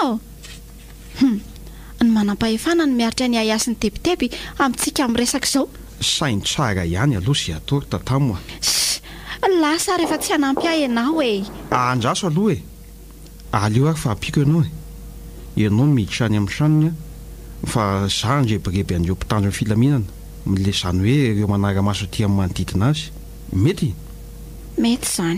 [SPEAKER 4] ny manam-pahefana ny miaritra ny ahiasiny tebiteby amintsika amin'ny resaka izao
[SPEAKER 5] sainy tsara ihany aloha izay atao ry tatamo
[SPEAKER 4] lasa rehefa tsy hanampy ahy ianao
[SPEAKER 5] andraso aloha aleo ary fa ampiko ianao ianao miditra any amin'ny tranony fa za ndrebireby andreo mpitandro ny filaminana mile izany hoe ireo manara-maso aty amin'ny manodidina azy mety
[SPEAKER 4] izany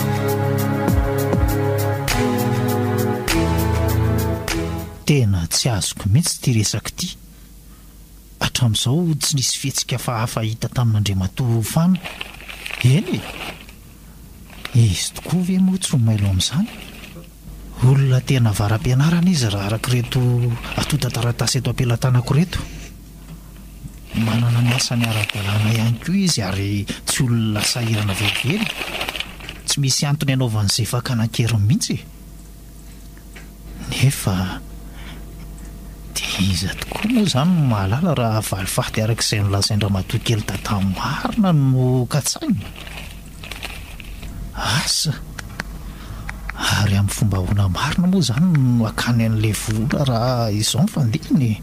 [SPEAKER 6] tena tsy azoko mihitsy ty resaka ity hatramin'izao tsy nisy fihetsika fahafa hita tamin'Andriamatoa fana eny izy tokoa ve moa tsy mailo amin'izany olona tena varam-pianarana izy raha araka reto atota-taratasy eto ampelantanako reto manana ny asany ara-dalàna ihany koa izy ary tsy olona sahirana velively tsy misy antony anaovan'izay fakanakeriny mihitsy nefa dia iza tokoa moa izany no mahalala raha valifaty arak'izay nolazain-dramatoa kely tatamarina no katsainy asa ary amin'ny fomba hoana marina moa izany no akany an'ilay vola raha izao mifandihany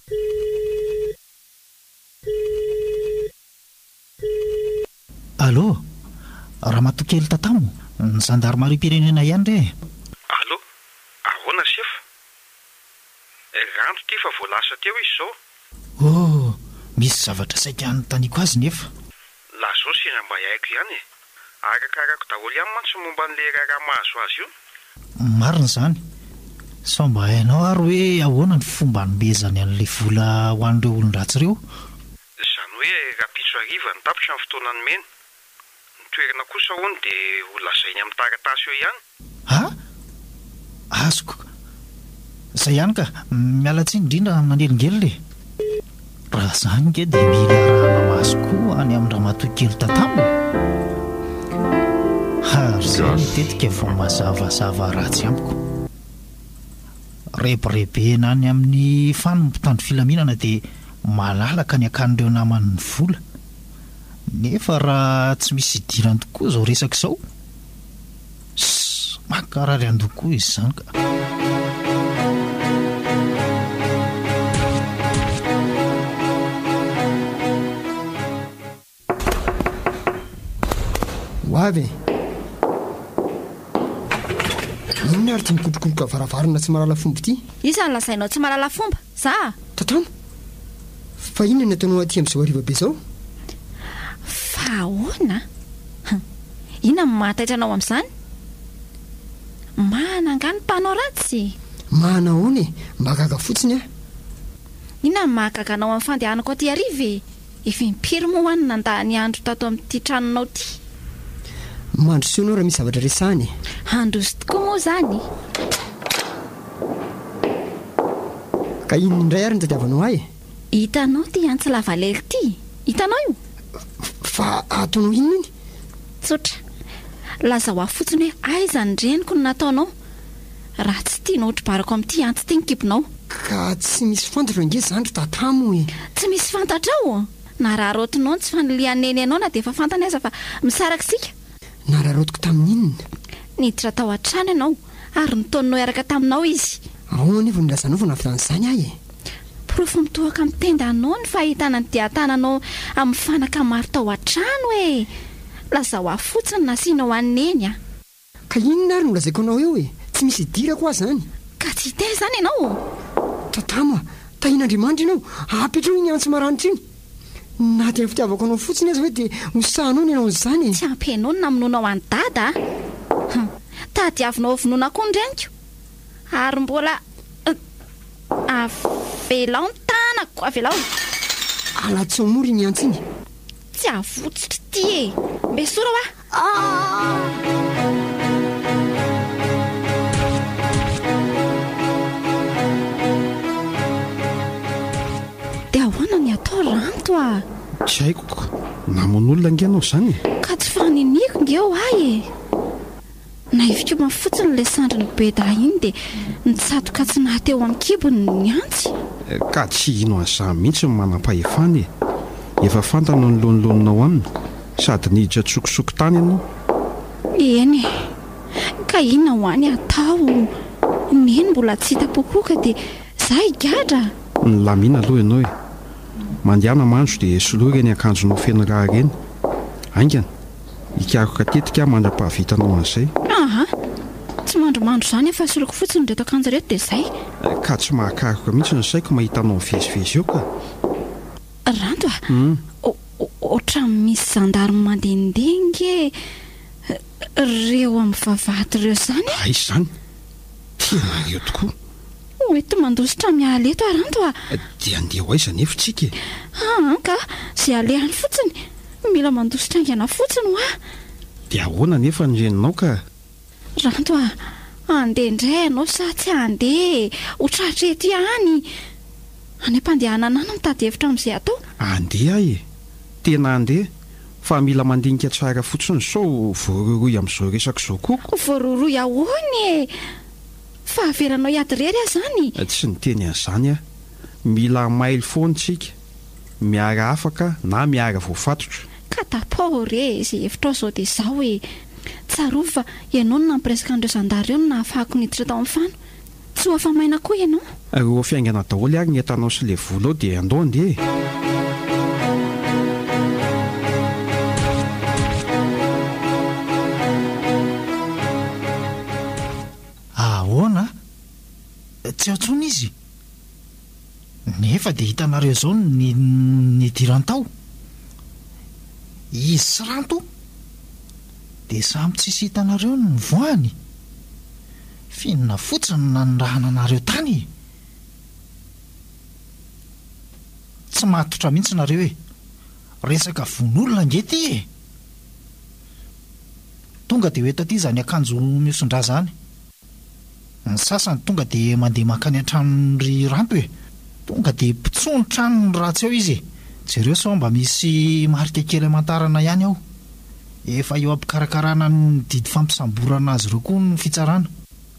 [SPEAKER 6] allo raha matokely tatamo ny zandarmari-pirenena ihany re
[SPEAKER 5] allo ahoana sefa randro ty fa voalasa teo izy izao
[SPEAKER 6] misy zavatra saika anytaniako azy nefa
[SPEAKER 5] lazao sy raha mba haiko ihany e. Arakarakako daholo ihany mantsy momba n'ilay raha mahazo azy io.
[SPEAKER 6] Marina izany. Sao mba hainao ary hoe ahoana ny fomba nomezany an'ilay vola ho an'ireo olon-dratsy ireo?
[SPEAKER 5] Izany hoe rapitso hariva ny tapitra amin'ny fotoanany mena. Ny toerana kosa hono dia ho lazainy amin'ny taratasy eo ihany.
[SPEAKER 6] Ha? Azoko. Izay ihany ka, miala tsiny indrindra manelingelina e. Raha izany nge dia mila rahana azoko any amin'ny ramatoa kely tatamo. Ary izany tetika vao mazavazava ratsy amiko. Rebirebena any amin'ny mpitandro filaminana dia malalaka ny akan'ireo naman'ny vola. Nefa raha tsy misy idirany tokoa izao resaka izao, makarary an-dokoa izy izany ka.
[SPEAKER 3] Ho avy inona ary ty mikotrokoloka varavarana tsy malala fomba ity?
[SPEAKER 4] Iza lazainao tsy malala fomba? Za?
[SPEAKER 3] Tatamo, fa inona nataonao aty amin'izao hariva be izao?
[SPEAKER 4] Fa ahoana? Inona ny mahataitra anao amin'izany? Manangany mpanao ratsy.
[SPEAKER 3] Mahanahoana e, mahagaga fotsiny a.
[SPEAKER 4] Inona ny mahagaga anao amin'ny fandehanako aty hariva e? Efa impiry moa ho any nanda ny andro tato amin'ity tranonao ty.
[SPEAKER 3] Mandrosoa anao raha misy zavatra resahany.
[SPEAKER 4] Handroso tokoa moa zany.
[SPEAKER 3] Ka inona indray ary ny tadiavanao ahy?
[SPEAKER 4] Hitanao ty antsy lavalely ty. Hitanao io?
[SPEAKER 3] Fa ataonao inona iny?
[SPEAKER 4] Tsotra. Laza ho afotsiny hoe aiza ny reniko no nataonao. Raha tsy tianao otribarako amin'ity antsy ty nikipinao.
[SPEAKER 3] Ka tsy misy fantatra ange zandro tatamo e.
[SPEAKER 4] Tsy misy fantatra ao. Na raha rotinao tsy fanilianeny anao na dia efa fantany aza fa misaraka sika.
[SPEAKER 3] Na raha rotiko tamin'inona?
[SPEAKER 4] Niditra tao an-trano ianao ary nitaoninao iaraka taminao izy.
[SPEAKER 3] Ahoana nefa nilazanao fa navitan'izany ahy e.
[SPEAKER 4] Profo mitohaka amin'ny tendanao ny fahitana ny diatananao amin'ny fanaka maro tao an-trano e. Laza ho afotsiny nasianao aneny a.
[SPEAKER 3] Ka inona ary nolazaiko anao eo e? Tsy misy idirako aho zany.
[SPEAKER 4] Ka tsy te zany ianao.
[SPEAKER 3] Tatamo, tahin'Andriamanitra ianao, apetrao iny antsy maranitra iny. Na tena fitiavako anao fotsiny aza hoe dia hosahanao ny ianao izany e.
[SPEAKER 4] Tsy ampianao ny namononao any dada a. Tadiavinao vonoana koa ny reniko. Ary mbola avelao ny tanako, avelao.
[SPEAKER 3] Alatsomory iny antsy iny.
[SPEAKER 4] Tsy avotsitra ty e. Mbesora wa. Dia ahoana ny atao ranto a?
[SPEAKER 5] Tsy haiko ka, namon'olona nge anao izany.
[SPEAKER 4] Ka tsy faniniko nge eo ahy e. Naiviko fotsiny ilay sandriny beda iny dia nitsadoka tsy nahateo amin'ny kibony ny antsy.
[SPEAKER 5] Ka tsy ino an'izany mihitsy ny manam-pahefana e. Efa fantana ny lonoloninao aminy, sady niditra tsokosoko tany ianao.
[SPEAKER 4] Eny, ka inona ho any atao? Neny mbola tsy hita pokoka dia za higadra.
[SPEAKER 5] Ny lamina aloha ianao e. Mandehana mandro dia solora ny akanjonao feno raha reny. Aingana, hikaroka tetika mandra-pahavitanao an'izay.
[SPEAKER 4] Aha, tsy mandromandro izany efa soloko fotsiny reto akanjo reto dia izay.
[SPEAKER 5] Ka tsy mahakaroka mihitsy ny saiko mahitanao mivezivezy eo ka.
[SPEAKER 4] Ranto a, otra misy zandarmy mandehandeha nge reo amin'ny vavahady ireo izany.
[SPEAKER 5] Ay izany, tena reo tokoa.
[SPEAKER 4] Mety mandositra mialeto a Ranto a.
[SPEAKER 5] Dia andeha ho aiza nefa tsika e.
[SPEAKER 4] Ka izay alehany fotsiny, mila mandositra aingana fotsiny ho a.
[SPEAKER 5] Dia ahoana nefa ny reninao ka?
[SPEAKER 4] Ranto a, andeha indray ianao sa tsy andeha? Otrahatra ihany. Any am-pandehanana any mitady hevitra amin'izay atao.
[SPEAKER 5] Andeha ahy e, tena andeha. Fa mila mandinika tsara fotsiny sao voaroroy amin'izao resaka izao koa.
[SPEAKER 4] Voaroroy ahoany e? Fa averanao hiady rery aho zany.
[SPEAKER 5] Tsy ny teny an'izany a. Mila maily foana tsika, miara afaka na miara voafatotra.
[SPEAKER 4] Ka tapao re izay hevitra izao dia izao e. Tsarovy fa ianao no nampiresaka an'ireo zandary eo no nahafahako niditra tao amin'ny fano. Tsy ho afamaina koa ianao.
[SPEAKER 5] Roa fiaingana daholo ary ny entanao sy ilay vola ao dia andao andeha.
[SPEAKER 6] Ahoana? Tsy atsona izy. Nefa dia hitanareo izao ny dirantao. izy sy ranto dia samy tsisy hitanareo ny voany finona fotsiny na nyrahana anareo tany tsy matotra mihitsy nareo e resaka von'olona ngety e tonga dia hoeta ty zany akanjo miosondra zany ny sasany tonga dia mandeha makany an-tranonry ranto e tonga dia mpitsony trano ny ratsy eo izy e jereo sao mba misy marika kely amantarana ihany aho efa eo ampikarakarana ny didy fampisamborana azy ireo koa ny fitsarana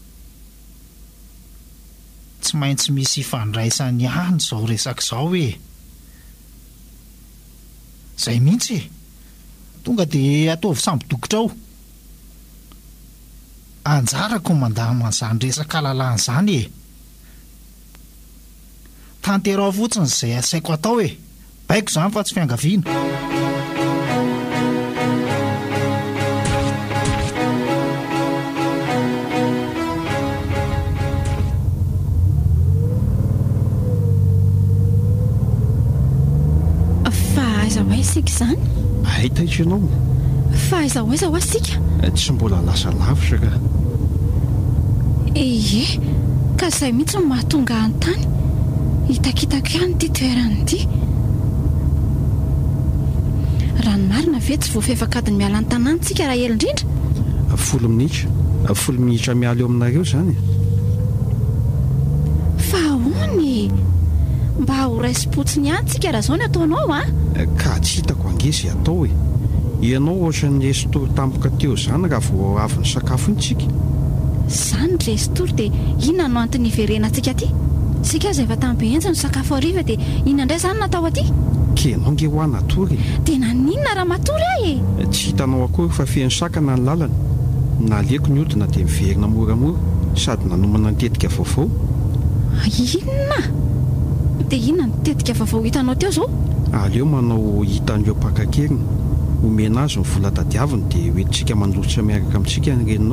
[SPEAKER 6] tsy maintsy misy fandraisany ihany zao resaka izao e zay mihitsy e tonga dia ataovy samby dokotra ao anjarako mandaman'izany resaka lalàn'izany e tanterao fotsiny izay asaiko atao e baiko izany fa tsy fiangaviana
[SPEAKER 4] fa aiza ho aisika izany
[SPEAKER 5] ahitaitra ianao
[SPEAKER 4] fa aiza ho aiza ho asika
[SPEAKER 5] tsy mbola lasa lavitra ka
[SPEAKER 4] ie ka izay mihitsy no mahatonga an-tany hitakitako ihany ty toerany ity raha ny marina ve tsy voafefakadiny miala ny tanàntsika raha elo indrindra 10 minitra miala eo aminareo zany fa ahoany mba ho raisi-potsiny ihany tsika raha zao ny ataonao a
[SPEAKER 5] ka tsy hitako angezy atao e ianao ohatran'ny restory tampoka teo zany raha vo avy ny sakafo intsika
[SPEAKER 4] zany restory dia inona no antony iverenantsika aty sika zay efa tamybehenja no sakafo ariva dia inona indray zany natao aty
[SPEAKER 5] kenao nge ho anatory
[SPEAKER 4] dia naninona raha matory ah e
[SPEAKER 5] tsy hitanao akory fa feno sakana ny lalana naleko ny odina dia miverina moramora sady nanomana nitetika vaovao
[SPEAKER 4] inona dia inona nitetika vaovao hitanao teo zao
[SPEAKER 5] aleo manao hitan'ireo mpakakeriny omena azy ny vola tadiaviny dia hoentsika mandositra miaraka amintsika ny reninao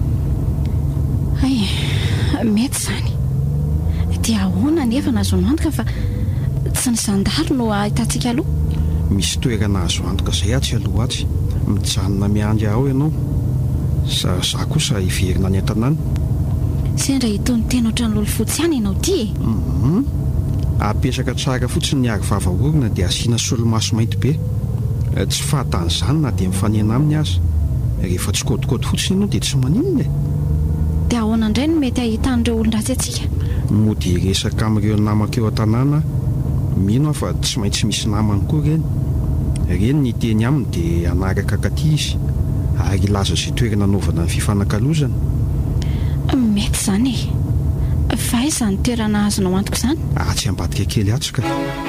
[SPEAKER 4] ay mety zany dia ahoana nefa nahazo antoka fa tsy ny zandary no ahitantsika aloha
[SPEAKER 5] misy toerana azo antoka izay atsy aloha atsy mijanona miandry ao ianao za kosa hiverina any an-tanàna
[SPEAKER 4] sendra hitony tena ohatran'ny lolo fotsy ihany ianao ty e
[SPEAKER 5] apetraka tsara fotsiny ny ary vavaorona dia asiana solomaso mainty be tsy fahatan'izany na dia mifanena aminy azy rehefa tsy kodikody fotsiny ianao dia tsy maninona e
[SPEAKER 4] dia ahoana indray no mety ahitan'ireo olon-dratsy atsika
[SPEAKER 5] mody resaka amin'ireo namako eo an-tanàna mino aho fa tsy maintsy misy namany koa reny ny teny aminy dia anaraka katy izy ary laza izay toerana anaovana ny fifanakalozana
[SPEAKER 4] mety izany e fa aiza ny toerana azonao antoko izany
[SPEAKER 5] tsy ambadika kely atsoka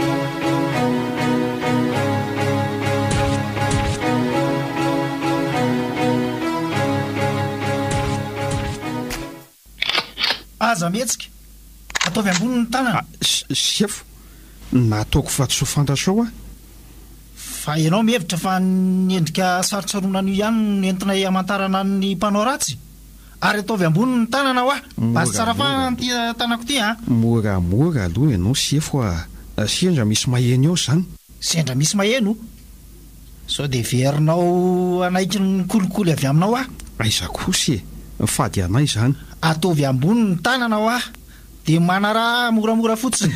[SPEAKER 6] aza mihetsika ataovy amboniny tanana
[SPEAKER 5] siefo nataoko fa tsy ho fantatrao a
[SPEAKER 6] fa ianao mihevitra fa nyendrika sarotsaronana io ihany nentina amantarana ny mpanao ratsy ary ataovy amboniny tanana ho basy tsara fa ty tanako ty a
[SPEAKER 5] moramora aloha ianao siefo sendra misy maheno eo zany
[SPEAKER 6] sendra misy maheno sao dia verinao anaiky ny kolikoly avy aminao
[SPEAKER 5] aiza kosy e fady anay zany
[SPEAKER 6] ataovy amboniny tanana ho dia manaraha moramora fotsiny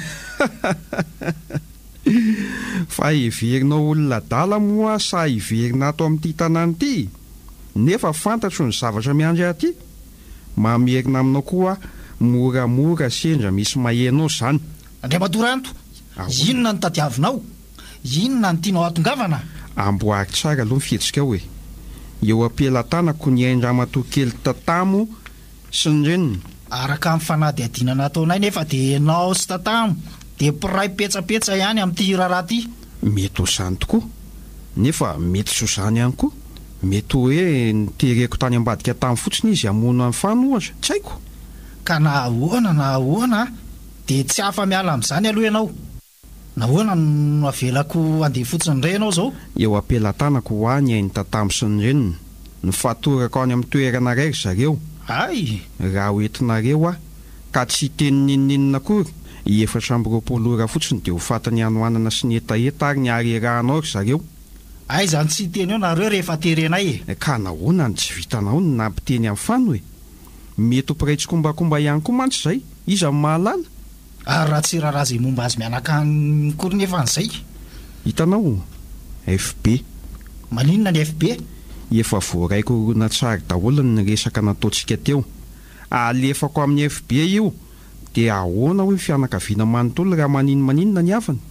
[SPEAKER 5] fa iverinao olona dala moa sa iverina ato amin'ity tanàna ity nefa fantatro ny zavatra miandry aty mamerina aminao koa moramora sendra misy mahenao zany
[SPEAKER 6] andray matoranto inona ny tadiavinao inona ny tianao atongavana
[SPEAKER 5] amboary tsara aloha mifihetsika ao e eo ampelantanako ny aindramatoa kely tatamo sy ny reniny
[SPEAKER 6] araka amin'ny fanady adinana ataonay nefa dia nao sy tatamo dia piray petsapetsa ihany amin'ity raharaha ty
[SPEAKER 5] mety ho zany tokoa nefa mety sy ho zany ihany koa mety hoe nitereko tany ambadika tamy fotsiny izy amono amin'ny fano ohatra tsy haiko
[SPEAKER 6] ka na ahoana dia tsy hafa miala amin'izany aloha ianao nahoana no avelako andeha fotsiny ray ianao zao
[SPEAKER 5] eo ampelantanako ho any ainy tatamo sy ny reniny ny fatorako any amin'ny toerana raiky zareo
[SPEAKER 6] ay
[SPEAKER 5] raha hoentinareo ka tsy tenin'inninina akory efatra amby 20 ora fotsiny dia ho fatany anoanana sy ny etaeta ary ny arerahanao ry zareo
[SPEAKER 6] aizany tsy teny eo nareo rehefa terenay
[SPEAKER 5] ka nahoana ny tsy vitanao ny nampiteny amin'ny fano e mety hompiraitsy kombakomba ihany koa mantsy izay iza ny mahalala
[SPEAKER 6] ary raha tsy raharaha izay momba azy mianakany kory nefa an'izay
[SPEAKER 5] hitanao FB
[SPEAKER 6] maninona ny FB
[SPEAKER 5] efa voaraiko natsary daholo ny resaka nataontsika teo alefako amin'ny FB io dia ahoana hoe fianakaviana manontolo raha maninona ny havana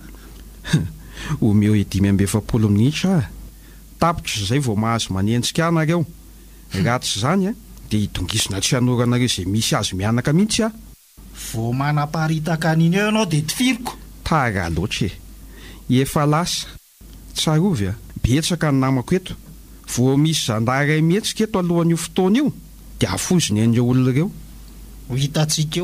[SPEAKER 5] omeo 5-7 minitra tapitra izay vao mahazo manenjika anareo raha tsy izany dia hitongizina tsy hanoranareo izay misy azy mianaka mihitsy
[SPEAKER 6] vao manaparitaka an'iny eo ianao dia tifiriko
[SPEAKER 5] tara loatra efa lasa tsarovy betsaka ny namako eto vao misy zandaray mihetsika eto alohan'io fotoana io dia afoziny an'ireo olona ireo
[SPEAKER 6] ho hitantsika eo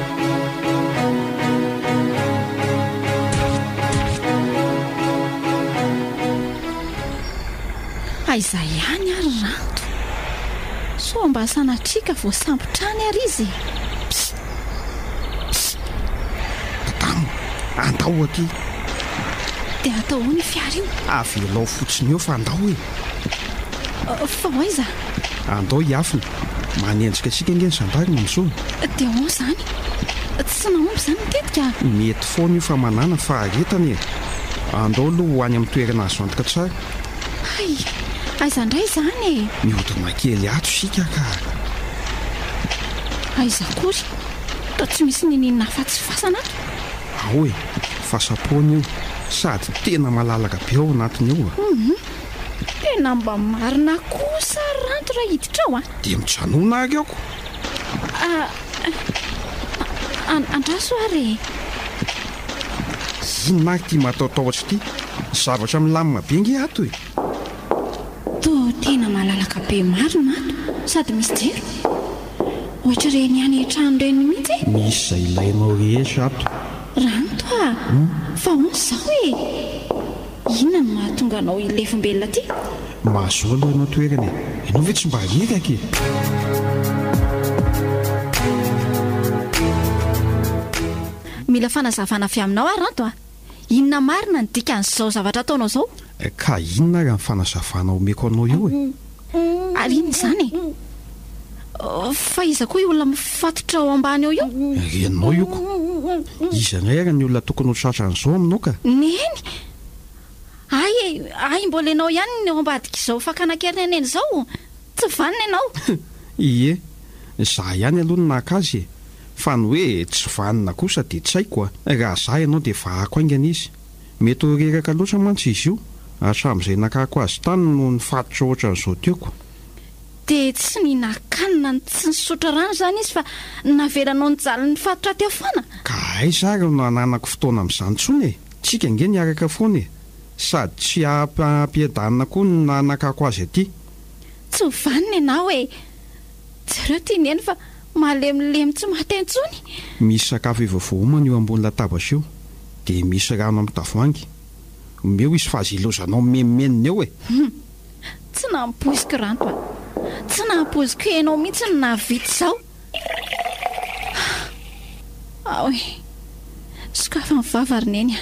[SPEAKER 4] aiza ihany ary ranto so mba sanatrika vao sambotrany ary izy
[SPEAKER 5] tatamo andao aty
[SPEAKER 4] dia atao ho ny fiara io
[SPEAKER 5] avelao fotsiny eo fa andao
[SPEAKER 4] fa hoaiza
[SPEAKER 5] andao hiafina manenjika antsika ingeny sandarina misoa
[SPEAKER 4] dia ao izany tsy naomby izany mitetika
[SPEAKER 5] mety foana io fa manana faharetana andao aloha ho any amin'ny toerana azo antoka tsara
[SPEAKER 4] ay aiza indray izany
[SPEAKER 5] mihodina kely ato sika ka
[SPEAKER 4] aiza kory da tsy misy nininina afa-tsy fasana ato
[SPEAKER 5] ao fasapoana io sady tena malalaka be ao anatiny eo
[SPEAKER 4] tena mba marina kosa ranto raha hiditra ao
[SPEAKER 5] dia mijanona ary aoko
[SPEAKER 4] andraso ary
[SPEAKER 5] inona ary tia mataotahotra ity zavatra milamina be nge ato
[SPEAKER 4] to tena malalaka be marina ato sady misy jiro ohatra reny any trano reny mihitsy
[SPEAKER 5] misy izay ilainao rehetra ato
[SPEAKER 4] ranto fa on'izao inona no mahatonga anao ilefombelona aty
[SPEAKER 5] mahazo aloha ianao toerana ianao ve tsy mba reraka
[SPEAKER 4] mila fanazavana avy aminao ary ranto inona marina ny dikan'izao zavatra ataonao izao
[SPEAKER 5] ka inona raha ny fanazavana omeko anao io
[SPEAKER 4] ary inona izany fa iza koa olona mifatotra ao ambany ao io
[SPEAKER 5] renao ioko iza ngay ara ny olona tokony ho tratran'izao aminao ka
[SPEAKER 4] neny ay mbola ianao ihany ny ao ambadika izao fakanakerina eneny izao tsy vanina ianao
[SPEAKER 5] ie za ihany aloha ny nahakazy fa ny hoe tsy vanina kosa dia tsy haiko raha za ianao dia vahako aingana izy mety ho reraka loatra mantsy izy io hatramin'izay nakako azy tany no nifatotra ohatran'izao teoko
[SPEAKER 4] dia tsy ny nakanina ny tsy nisotra rano izany izy fa naveranao nyjalo ny fatotra teo foana
[SPEAKER 5] ka hay zary no ananako fotoana amin'izany tsony tsika nge niaraka foana sady tsy ampiadanina koa no nanakako azy aty
[SPEAKER 4] tsy ho vanina ianao jereo tianeny fa mahalemilemy tsy mahatentsony
[SPEAKER 5] misy sakafo efa voaomana eo ambony latabatra eo dia misy rano amin'ny tavoangy omeo izy fa azy ilozanao memimenina eo
[SPEAKER 4] tsy nampoziko ranto tsy nampoziko ianao mihitsy ny navity izao sokafa mivava rineny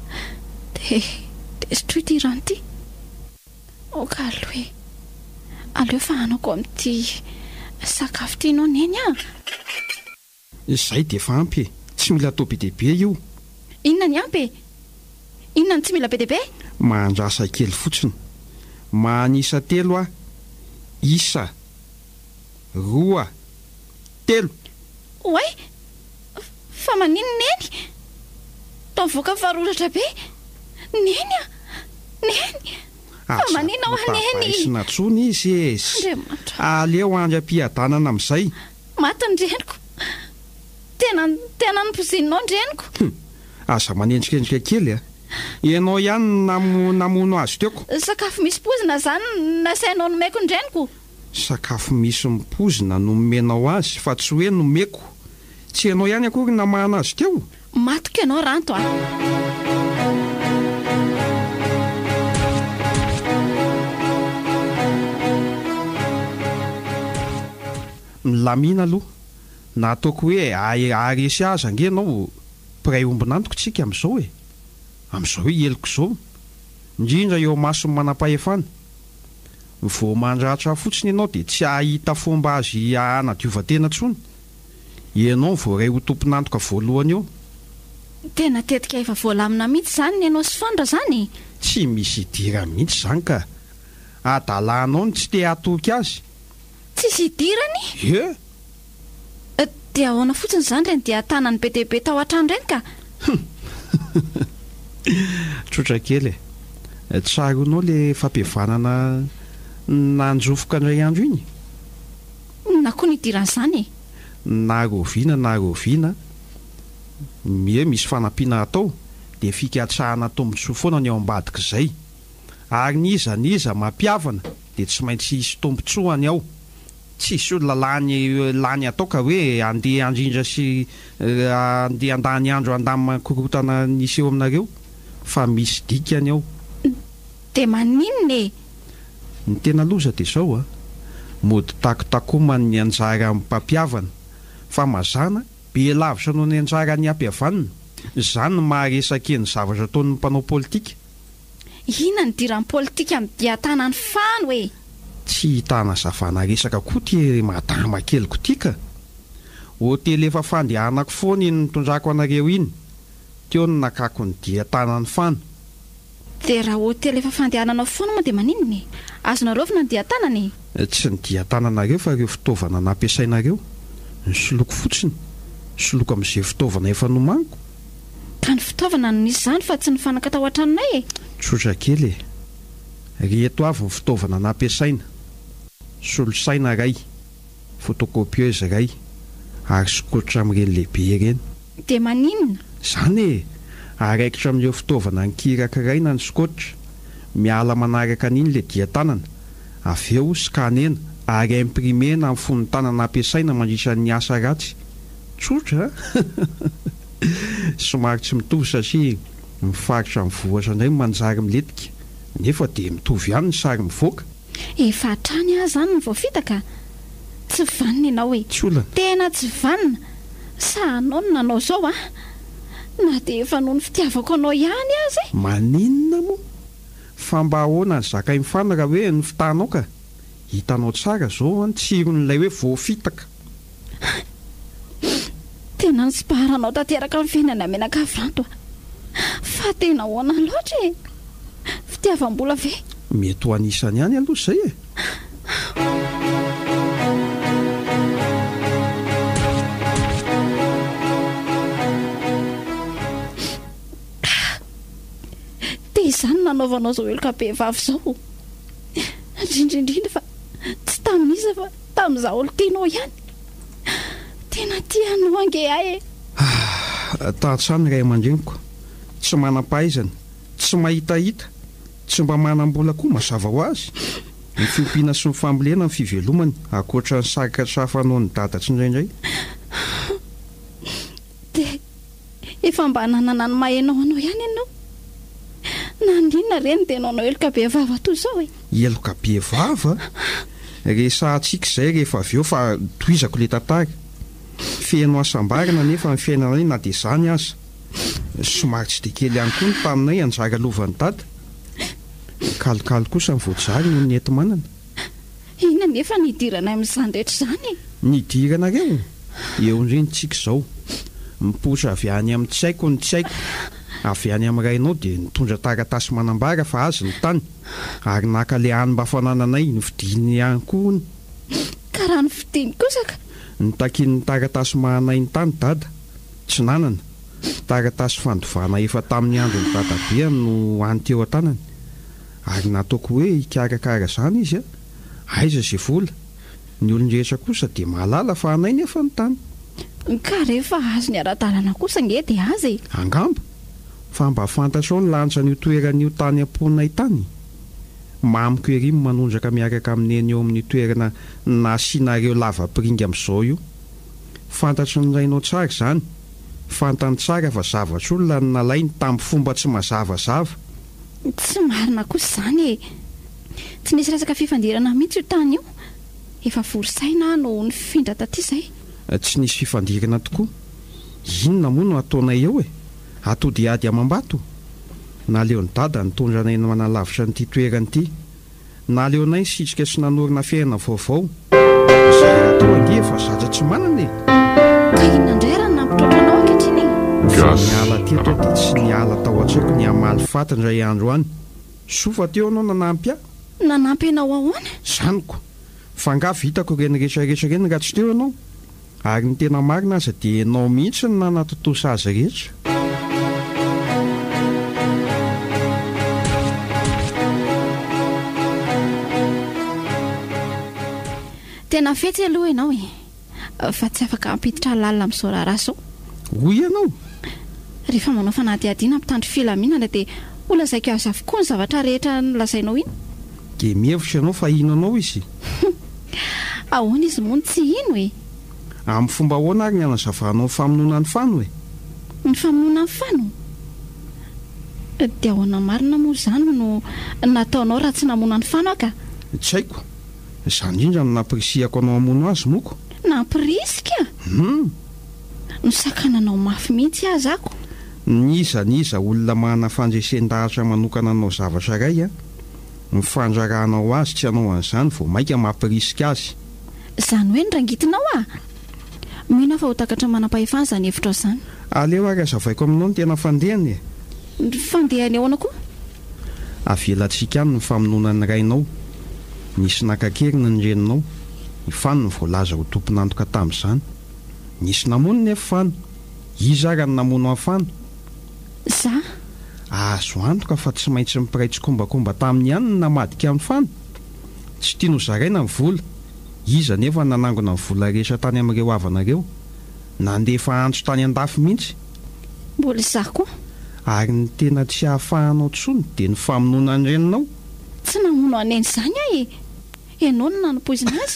[SPEAKER 4] dia sotroy ity rano ity oka aleo fa hanako amin'ity sakafo tianao neny
[SPEAKER 5] izay dia efa ampy tsy mila atao be dehibe io
[SPEAKER 4] inona ny ampy inona ny tsy mila be dehibe
[SPEAKER 5] mahandrasa kely fotsiny manisa 3 isa 2 3
[SPEAKER 4] oay fa manino neny taovoaka faroratra be neny neny fa manina ao aneny
[SPEAKER 5] isina tsony izy aleo andram-piadanana amin'izay
[SPEAKER 4] maty ndreniko tena nypozininao ndreniko
[SPEAKER 5] aza manendrikendrika kely ianao ihany namono azy teoko
[SPEAKER 4] sakafo misy pozina zany nasainao nomeko ndreniko
[SPEAKER 5] sakafo misy mipozina nomenao azy fa tsy hoe nomeko tsy ianao ihany akory namahana azy teo
[SPEAKER 4] matoko ianao ranto
[SPEAKER 5] milamina aloha na ataoko hoe aresy azy angenao mpiray ombinantoko tsika amin'izao amin'izao hoe eloko izao indrindra eo masony manam-pahefana. Vao mandratra fotsiny ianao dia tsy ahita fomba azy hanadiova-tena ntsony. Ianao voaray ho tomponantoka voalohany eo.
[SPEAKER 4] Tena tetika efa voalamina mihitsy izany ny ianao sy fandra izany.
[SPEAKER 5] Tsy misy idira mihitsy izany ka. Adalanao ny tsy te hatoky azy.
[SPEAKER 4] Tsisy idirany?
[SPEAKER 5] Ie.
[SPEAKER 4] Dia ahoana fotsiny izany reny dia tanany be dia be tao an-trano ireny ka.
[SPEAKER 5] Tsotra kely e. Tsaronao le fampihavanana nanjofoka indray andro iny.
[SPEAKER 4] Na koa ny idiran'izany e.
[SPEAKER 5] Naroviana mie misy fanampiana atao dia fikatsahana tombontsoa foana ny ao ambadika izay. Ary niza mampiavana dia tsy maintsy hisy tombontsoany ao. Tsisy olona lany atao ka hoe andeha andrindra sy andeha andany andro andamina korotana nisy eo aminareo, fa misy dikany ao.
[SPEAKER 4] Dia maninona e?
[SPEAKER 5] Ny tena loza dia izao a, mody takotakomany ny anjara amin'ny mpampiavana, fa mazana be lavitra noho ny anjara ny ampihavanana. Izany no maharesaka ny zavatra ataon'ny mpanao politika.
[SPEAKER 4] Inona ny diran'ny politika amin'ny dia tanany fano e?
[SPEAKER 5] Tsy hitana zavana resaka koa ty madama keliko ty ka. Hotely efa fandehanako foana iny nitondrako anareo iny. Teo ny nakako ny dia tanany fano.
[SPEAKER 4] Dia raha hotely efa fandehananao foana moa dia maninona e? Azonareo fa ny dia tanany e?
[SPEAKER 5] Tsy ny dia tananareo fa ireo fitaovana nampiasainareo. Ny soloko fotsiny, soloko amin'izay fitaovana efa nomaniko.
[SPEAKER 4] Ka ny fitaovana no nisy izany fa tsy ny fanaka tao an-tranonay e?
[SPEAKER 5] Tsotra kely e. Reto avy ny fitaovana nampiasaina: solosaina iray, photocopieuse iray, ary skotra amin'ireny lehibe ireny.
[SPEAKER 4] Dia maninona?
[SPEAKER 5] Izany e, araikitra amin'ireo fitaovana ny kirakiraina ny skotra, miala manaraka an'iny le dia tanana, avy eo skanena ary imprimena amin'ny fon'ny tanana ampiasaina mandritra ny asa ratsy. Tsotra somary tsy mitovy satria mifaritra amin'ny vohatra indray manjary miletika, nefa dia mitovy ihany ny sary mivoaka.
[SPEAKER 4] Efa hatrany aho izany ny voafita ka. Tsy vanina ianao e.
[SPEAKER 5] Tsy olana.
[SPEAKER 4] Tena tsy vanina. Sa anao no nanao izao a? Na dia efa noho ny fitiavako anao ihany azy e.
[SPEAKER 5] Maninona moa? Fa mba ahoana ny zakay mifana raha hoe ny fitanao ka. Hitanao tsara izao ny tsiron'ilay hoe voafitaka.
[SPEAKER 4] Tena ny sipaharanao tanteraka amin'ny fiainana menakavranto. Fa tena ahoana loatra e. Fitiavam-bola ve?
[SPEAKER 5] Mety ho anisany ihany aloha izay e.
[SPEAKER 4] Dia izany nanaovanao izao eloka be vavy izao. Indrindra fa tsy tamin'iza fa tamin'izaho olo tianao ihany. Tena tianao ange ahy e.
[SPEAKER 5] Tahatrany ray aman-dreniko, tsy manam-pahaizana, tsy mahitahita, tsy mba manam-bola koa mazava ho azy. Ny fiompiana sy ny fambolena ny fivelomany, ankoatra ny sarika trafanao ny dadatry indraindray.
[SPEAKER 4] Dia efa mba nanana ny mahainao anao ihany ianao. Nandinona reny dia nanao eloka be vava toy izao e.
[SPEAKER 5] Eloka be vava? Resahantsika izay rehefa avy eo fa toizako le tantara. Feno asambarana nefa ny fiainanay na dia izany aza. Somary tsy dia kely ihany koa ny taminay anjara lovan'ny dada. Kalikaly kosa ny voajary noho ny enti-manana.
[SPEAKER 4] Inona nefa nidirana amin'izany rehetra izany?
[SPEAKER 5] Nidiranareo? Eo indrintsika izao. Mipotra avy any amin'ny tsaiko ny tsaiko. Avy any amin'ny rainao dia nitondra taratasy manambara fa azy ny tany. Ary naka le hany mba fanananay novidiny ihany koa.
[SPEAKER 4] Ka raha novidiny kosa ka?
[SPEAKER 5] Nitakin'ny taratasy mahanay ny tany dada. Tsy nanana. Taratasy fandovana efa tamin'ny andro ny dadabe no hany teo an-tanany. Ary nataoko hoe hikarakara izany izy a. Aiza izay vola. Ny olon-drehetra kosa dia mahalala fa anay nefa ny tany.
[SPEAKER 4] Ka rehefa azo ny ara-dalana kosa nge dia azy e.
[SPEAKER 5] Angamba. Fa mba fantatrao ny lanitra ny toeran'io tany amponinay tany. Mamiko ery manondraka miaraka amineny eo amin'ny toerana nasianareo lava-piringa amin'izao io. Fantatry ny rainao tsara izany. Fantany tsara fa zavatra olona ny nalainy tamin'ny fomba tsy mazavazava.
[SPEAKER 4] Tsy marina kosa izany e. Tsy nisy resaka fifandirana mihitsy io tany io. Efa vorosaina no ny findra taty izay.
[SPEAKER 5] Tsy nisy fifandirana tokoa. Inona moa no ataonay eo e? Atody ady amam-bato. naleon'ny dada nitondra anay manalavitra nyity toerany ity, naleonay sitrika sy nanorina fiainana vaovao izay atao ange fa zaza tsy manana
[SPEAKER 4] ka inona indray raha nampitroatranao ankehitriny
[SPEAKER 5] niala teto ty tsy niala tao an-tsaiko ny amaly fata indray andro any. Sofa teo anao nanampy
[SPEAKER 4] nanampy anao ahoana
[SPEAKER 5] zaniko, fa nga vitako reny rehetrarehetra reny raha tsy teo anao, ary ny tena marina aza dia enao mihitsy ny nanatotosa azy rehetra.
[SPEAKER 4] tena fetsy aloha ianao fa tsy afaka ampiditra lalina amin'izao raharaso
[SPEAKER 5] hoy ianao
[SPEAKER 4] rehefa manao fanadihadiana ampitandry filaminana dia olazaiko azy avokoa ny zavatra rehetra nolazainao iny
[SPEAKER 5] ge mihevitra ianao fa ino anao izy
[SPEAKER 4] ahoana izy mony tsy ino
[SPEAKER 5] amin'ny fomba ahoana ary ny anazavanao ny famonoana ny fano
[SPEAKER 4] ny famonoana ny fano dia ahoana marina moa izany no nataonao raha tsy namona ny fano aka
[SPEAKER 5] tsy haiko, izany indrindra no nampirisihako anao hamono azy moko.
[SPEAKER 4] Nampirisika no sakananao mafy mihitsy azy ako.
[SPEAKER 5] Niza olona manana fandresendahatra manokana anao zavatra iray ny fandrarahanao azy tsy anao an'izany vao maika mampirisika azy.
[SPEAKER 4] Izany hoe nrangitinao mino fa ho takatra manam-pahefana izany hevitra izany.
[SPEAKER 5] Aleo ary azavaiko aminao ny tena fandehany
[SPEAKER 4] fandehany ahoana koa
[SPEAKER 5] avelantsika any ny famonoana ny rainao. Nisy nakakerina ny reninao, ny fano ny voalaza ho tomponantoka tamin'izany. Nisy namono nefa fano, izy ary ny namono amin'ny fano.
[SPEAKER 4] Za
[SPEAKER 5] azo antoka fa tsy maintsy mipiraitsy kombakomba tamin'ny ihany ny namadika amin'ny fano. Tsy tiano zaraina ny vola, iza nefa nanangona ny vola rehetra tany amin'ireo havanareo, nandefa antso tany an-dafy mihitsy.
[SPEAKER 4] Mbola izaho koa.
[SPEAKER 5] Ary ny tena tsy hahafahanao tsony dia ny famonoana ny reninao.
[SPEAKER 4] Tsy namono aneny izany ianao no nanopoizina azy.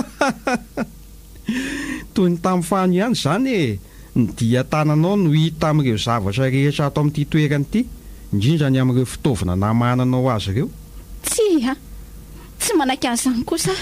[SPEAKER 5] Toy ny tamin'ny fano ihany izany ny dia tananao no hita amin'ireo zavatra rehetra ato amin'ity toerana ity, indrindra ny amin'ireo fitaovana namananao azy ireo.
[SPEAKER 4] Tsy manaiky an'izany kosa.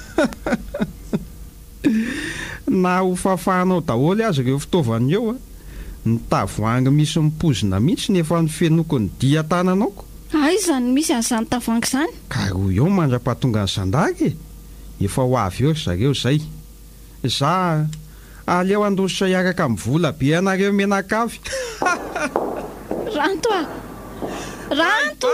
[SPEAKER 5] Na ho fahafahanao daholo azy ireo fitaovana eo ny tavoahangy misy mipozina mihitsy nefa ny fenoko ny dia tananaoko.
[SPEAKER 4] Izany misy an'izany tavoahangy izany.
[SPEAKER 5] Ka roa eo mandra-pahatonga ny zandaky efa ho avy eo zareo izay. Za aleo andositra hiaraka amin'ny vola be anareo menakavy.
[SPEAKER 4] Ranto Ranto.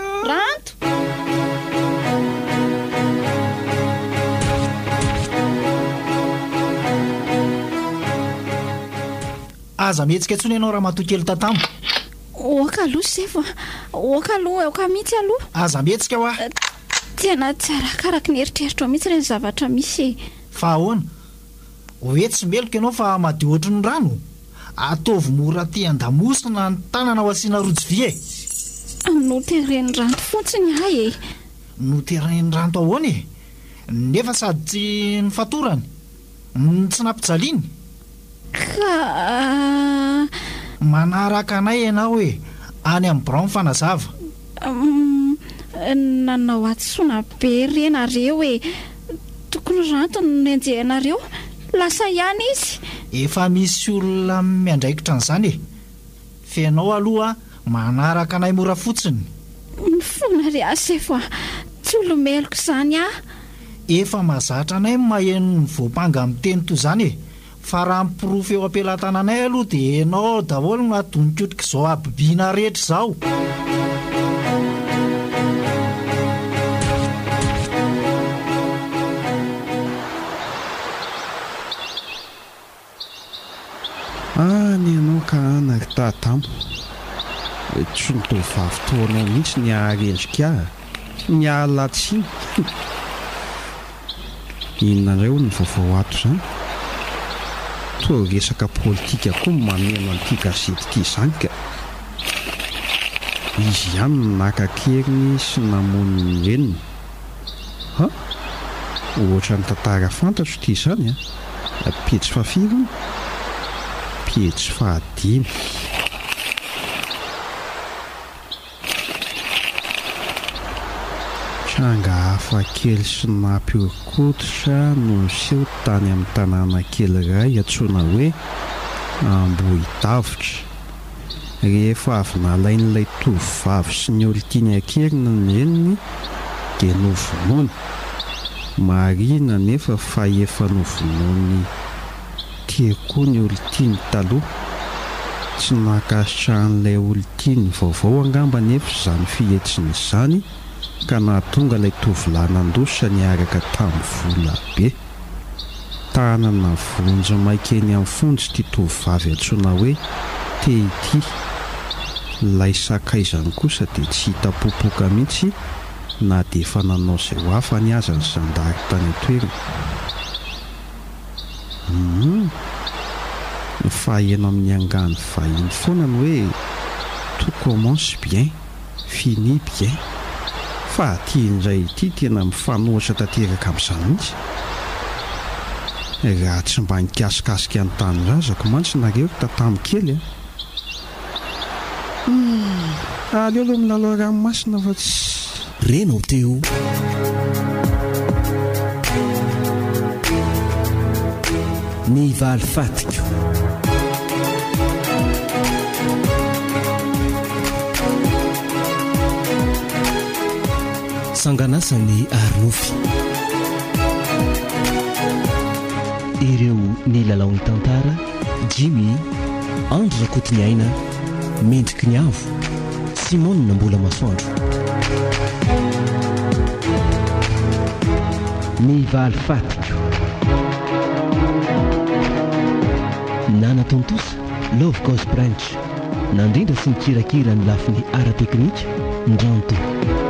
[SPEAKER 6] Aza mihetsika ntsony ianao raha matokely tatamo.
[SPEAKER 4] Oka aloha sefa. Oka aloha, oka mihitsy aloha.
[SPEAKER 6] Aza mihetsika hoa.
[SPEAKER 4] Tena tsy arakaraky ny eritreritro mihitsy ireny zavatra misy.
[SPEAKER 6] Fa ahoana? Hoe tsy meloka ianao fa madio ohatry ny rano. Ataovy mora ty andamosina ny tanana ho asiana rojo vy
[SPEAKER 4] Notereny ranto fotsiny ahy
[SPEAKER 6] Notereny ranto ahoana nefa sady tsy ny fatorany, tsy nampijaliany.
[SPEAKER 4] Ka
[SPEAKER 6] manaraka anay ianao any amin'ny Brown fanazava.
[SPEAKER 4] Nanao atsoina be renareo tokony ranto no nenjehanareo, lasa ihany izy.
[SPEAKER 6] Efa misy olona miandraikitra an'izany fa ianao aloha manaraka anay mora fotsiny.
[SPEAKER 4] Mifona ry asefa tsy olomeloko izany
[SPEAKER 6] Efa mahazatra anay maheno ny voapanga amin'ny teny toy izany fa raha mipirofo eo ampelantananay aloha dia ianao daholo no atonikotrika izao abibiana rehetra izao.
[SPEAKER 5] Ny ianao ka anary tatamo tsy nitovavy toanao mihitsy ny aharendrika ny ahalatsiny. Inona indray hono ny vaovao ato izany? Toa resaka politika koa mameno an'ity gazety ity izany ka izy ihany no nakakeriny sy namoniny reniny. Ohatra ny tantara fantatro ity izany pejy fahafiriny, pejy fahadimy. Tranga hafa kely sy nampiorikototra no niseho tany amin'ny tanàna kely iray antsoina hoe Ambohidavitra. rehefa avy nalain'ilay tovovavy sy ny olontiany ankerina ny eniny dia novonoana. Marina nefa fa efa novonoany tia koa ny olontiany taloha. Tsy nakasitrahan'ilay olontiany vaovao angamba nefa izany fihetsiny izany ka nahatonga ilay tovolahy nandosa niaraka tamin'ny vola be. Tanana vonjy maika eny amin'ny fonjy ity tovovavy antsoina hoe Tehity. Ilay sakaizany kosa dia tsy hita popoka mihitsy na dia efa nanao izay ho afany aza ny zandary tany an-toerana. Faheno amin'ny angano vahiny foana ny hoe tout commence bien, fini bien. Fa aty indray ity tena mifanohitra tanteraka amin'izany mihitsy. Raha tsy mba nikasikasika ny tany razako mantsy nareo tatamiko kely aleo aloha milalao ranomasina fa tsy
[SPEAKER 2] reno teo ny valy fatiko. Sanganasany Arnofy. Ireo ny lalaon'ny tantara Jimmy, Andra Kotiny Aina, Mendriky ny Avo, Simone Nambola Masoandro. Ny valy fatiko. Nana Tontosa, Love Goes Branch, nandrindra sy nikirakira ny lafiny ara teknika Ndranto.